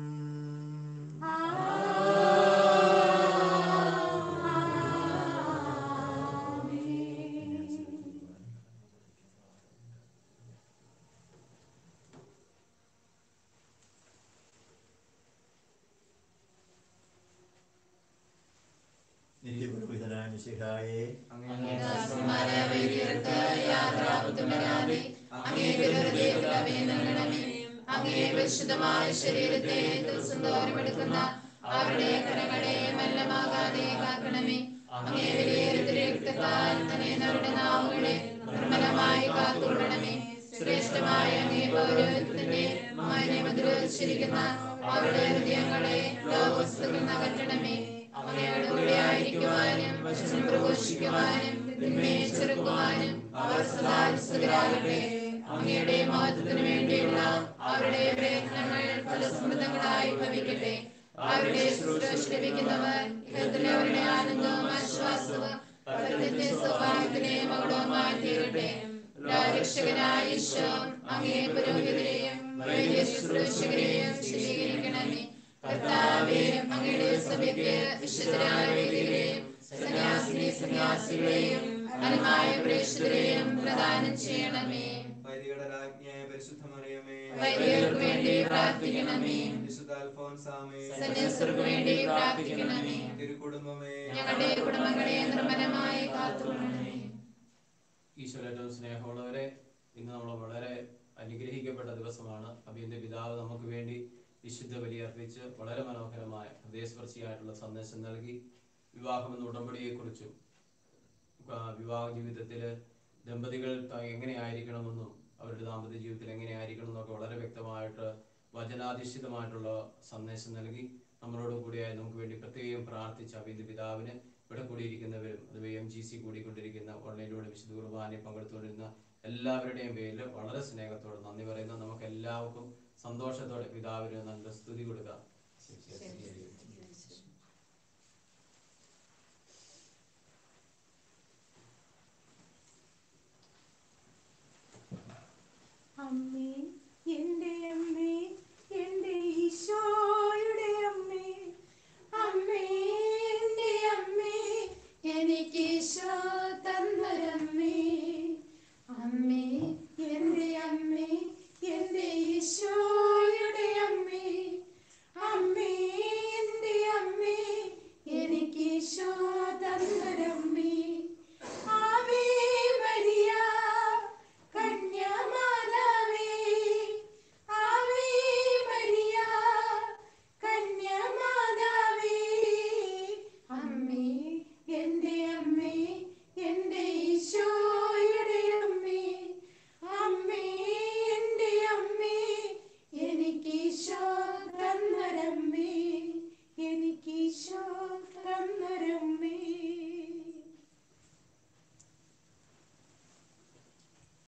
നിത്യപുരോഹിതനായ മിശിഹായേ, അങ്ങേ ദാസന്മാരായ വൈദികർക്ക് യാതൊരാപത്തും വരാതെ അങ്ങേ തിരുഹൃദയത്തിൽ അഭയം നൽകണമേ. അങ്ങേ പരിശുദ്ധമായ ശരീരത്തെ ദിവസം തോറും എടുക്കുന്ന അവരുടെ കരങ്ങളെ മല്ലമാകാതെ കാക്കണമേ. അങ്ങേ വിലയേറിയ രക്തത്താൽ നനയുന്നവരുടെ നാവുകളെ നിർമ്മലമായി കാത്തുകൊള്ളണമേ. ശ്രേഷ്ഠമായ അങ്ങേ പൗരോഹിത്യത്തിന്റെ മാന്യമതിരിച്ചിരിക്കുന്ന അവരുടെ ഹൃദയങ്ങളെ ലോകവസ്തുക്കളിൽ നിന്ന് അകറ്റണമേ. അങ്ങയോട് കൂടെ ആയിരിക്കുവാനും വചനം പ്രഘോഷിക്കുവാനും തിന്മയെ ചെറുക്കുവാനും അവർ സദാ വിസ്തൃതരാകട്ടെ. അങ്ങയുടെ മഹത്വത്തിനു വേണ്ടിയുള്ള അവരുടെ പ്രയത്നങ്ങൾ ഫലസമൃദ്ധങ്ങളായി ഭവിക്കട്ടെ. അവരുടെ ശുശ്രൂഷ ലഭിക്കുന്നവർ ഇഹത്തിലെ അവരുടെ ആനന്ദവും ആശ്വാസവും പരത്തിന്റെ സൗഭാഗ്യത്തിലെ മകുടവുമായി തീരട്ടെ. രക്ഷകനായ ഈശോ അങ്ങേ പുരോഹിതരെയും വൈദിക ശുശ്രൂഷകരെയും ശുചീകരിക്കണമേ. കർത്താവേ, അങ്ങയുടെ സഭയ്ക്ക് വിശുദ്ധരായ വൈദികരെയും സന്യാസിനി സന്യാസികളെയും അനമായ പ്രേക്ഷിതരെയും പ്രദാനം ചെയ്യണമേ. വൈദികരുടെ രാജ്ഞിയായ പരിശുദ്ധ മറിയമേ, വൈദികർക്ക് വേണ്ടി പ്രാർത്ഥിക്കണമേ. വിശുദ്ധ അൽഫോൻസാമേ, സന്യസ്തർക്ക് വേണ്ടി പ്രാർത്ഥിക്കണമേ. തിരുക്കുടുംബമേ, ഞങ്ങളുടെ കുടുംബങ്ങളെ നിർമ്മലമായി കാത്തുകൊള്ളണമേ. ഈശ്വരേറ്റവും സ്നേഹമുള്ളവരെ, ഇന്ന് നമ്മൾ വളരെ അനുഗ്രഹിക്കപ്പെട്ട ദിവസമാണ്. അഭിയന്റെ പിതാവ് നമുക്ക് വേണ്ടി വിശുദ്ധ ബലി അർപ്പിച്ച് വളരെ മനോഹരമായ ഹൃദയസ്പർശിയായിട്ടുള്ള സന്ദേശം നൽകി. വിവാഹം എന്ന ഉടമ്പടിയെക്കുറിച്ചും വിവാഹ ജീവിതത്തിൽ ദമ്പതികൾ എങ്ങനെയായിരിക്കണമെന്നും അവരുടെ ദാമ്പത്യ ജീവിതത്തിൽ എങ്ങനെയായിരിക്കണം എന്നൊക്കെ വളരെ വ്യക്തമായിട്ട് വചനാധിഷ്ഠിതമായിട്ടുള്ള സന്ദേശം നൽകി. നമ്മളോട് കൂടിയായി നമുക്ക് വേണ്ടി പ്രത്യേകം പ്രാർത്ഥിച്ച അഭിയന്റെ പിതാവിന് ഇവിടെ കൂടിയിരിക്കുന്നവരും അതുവഴി എം ജി സി കൂടിക്കൊണ്ടിരിക്കുന്ന ഓൺലൈനിലൂടെ വിശുദ്ധ കുർബാനയിൽ പങ്കെടുത്തുകൊണ്ടിരുന്ന എല്ലാവരുടെയും പേരിൽ വളരെ സ്നേഹത്തോടെ നന്ദി പറയുന്ന നമുക്ക് എല്ലാവർക്കും സന്തോഷത്തോടെ പിതാവിന് നല്ല സ്തുതി കൊടുക്കാം.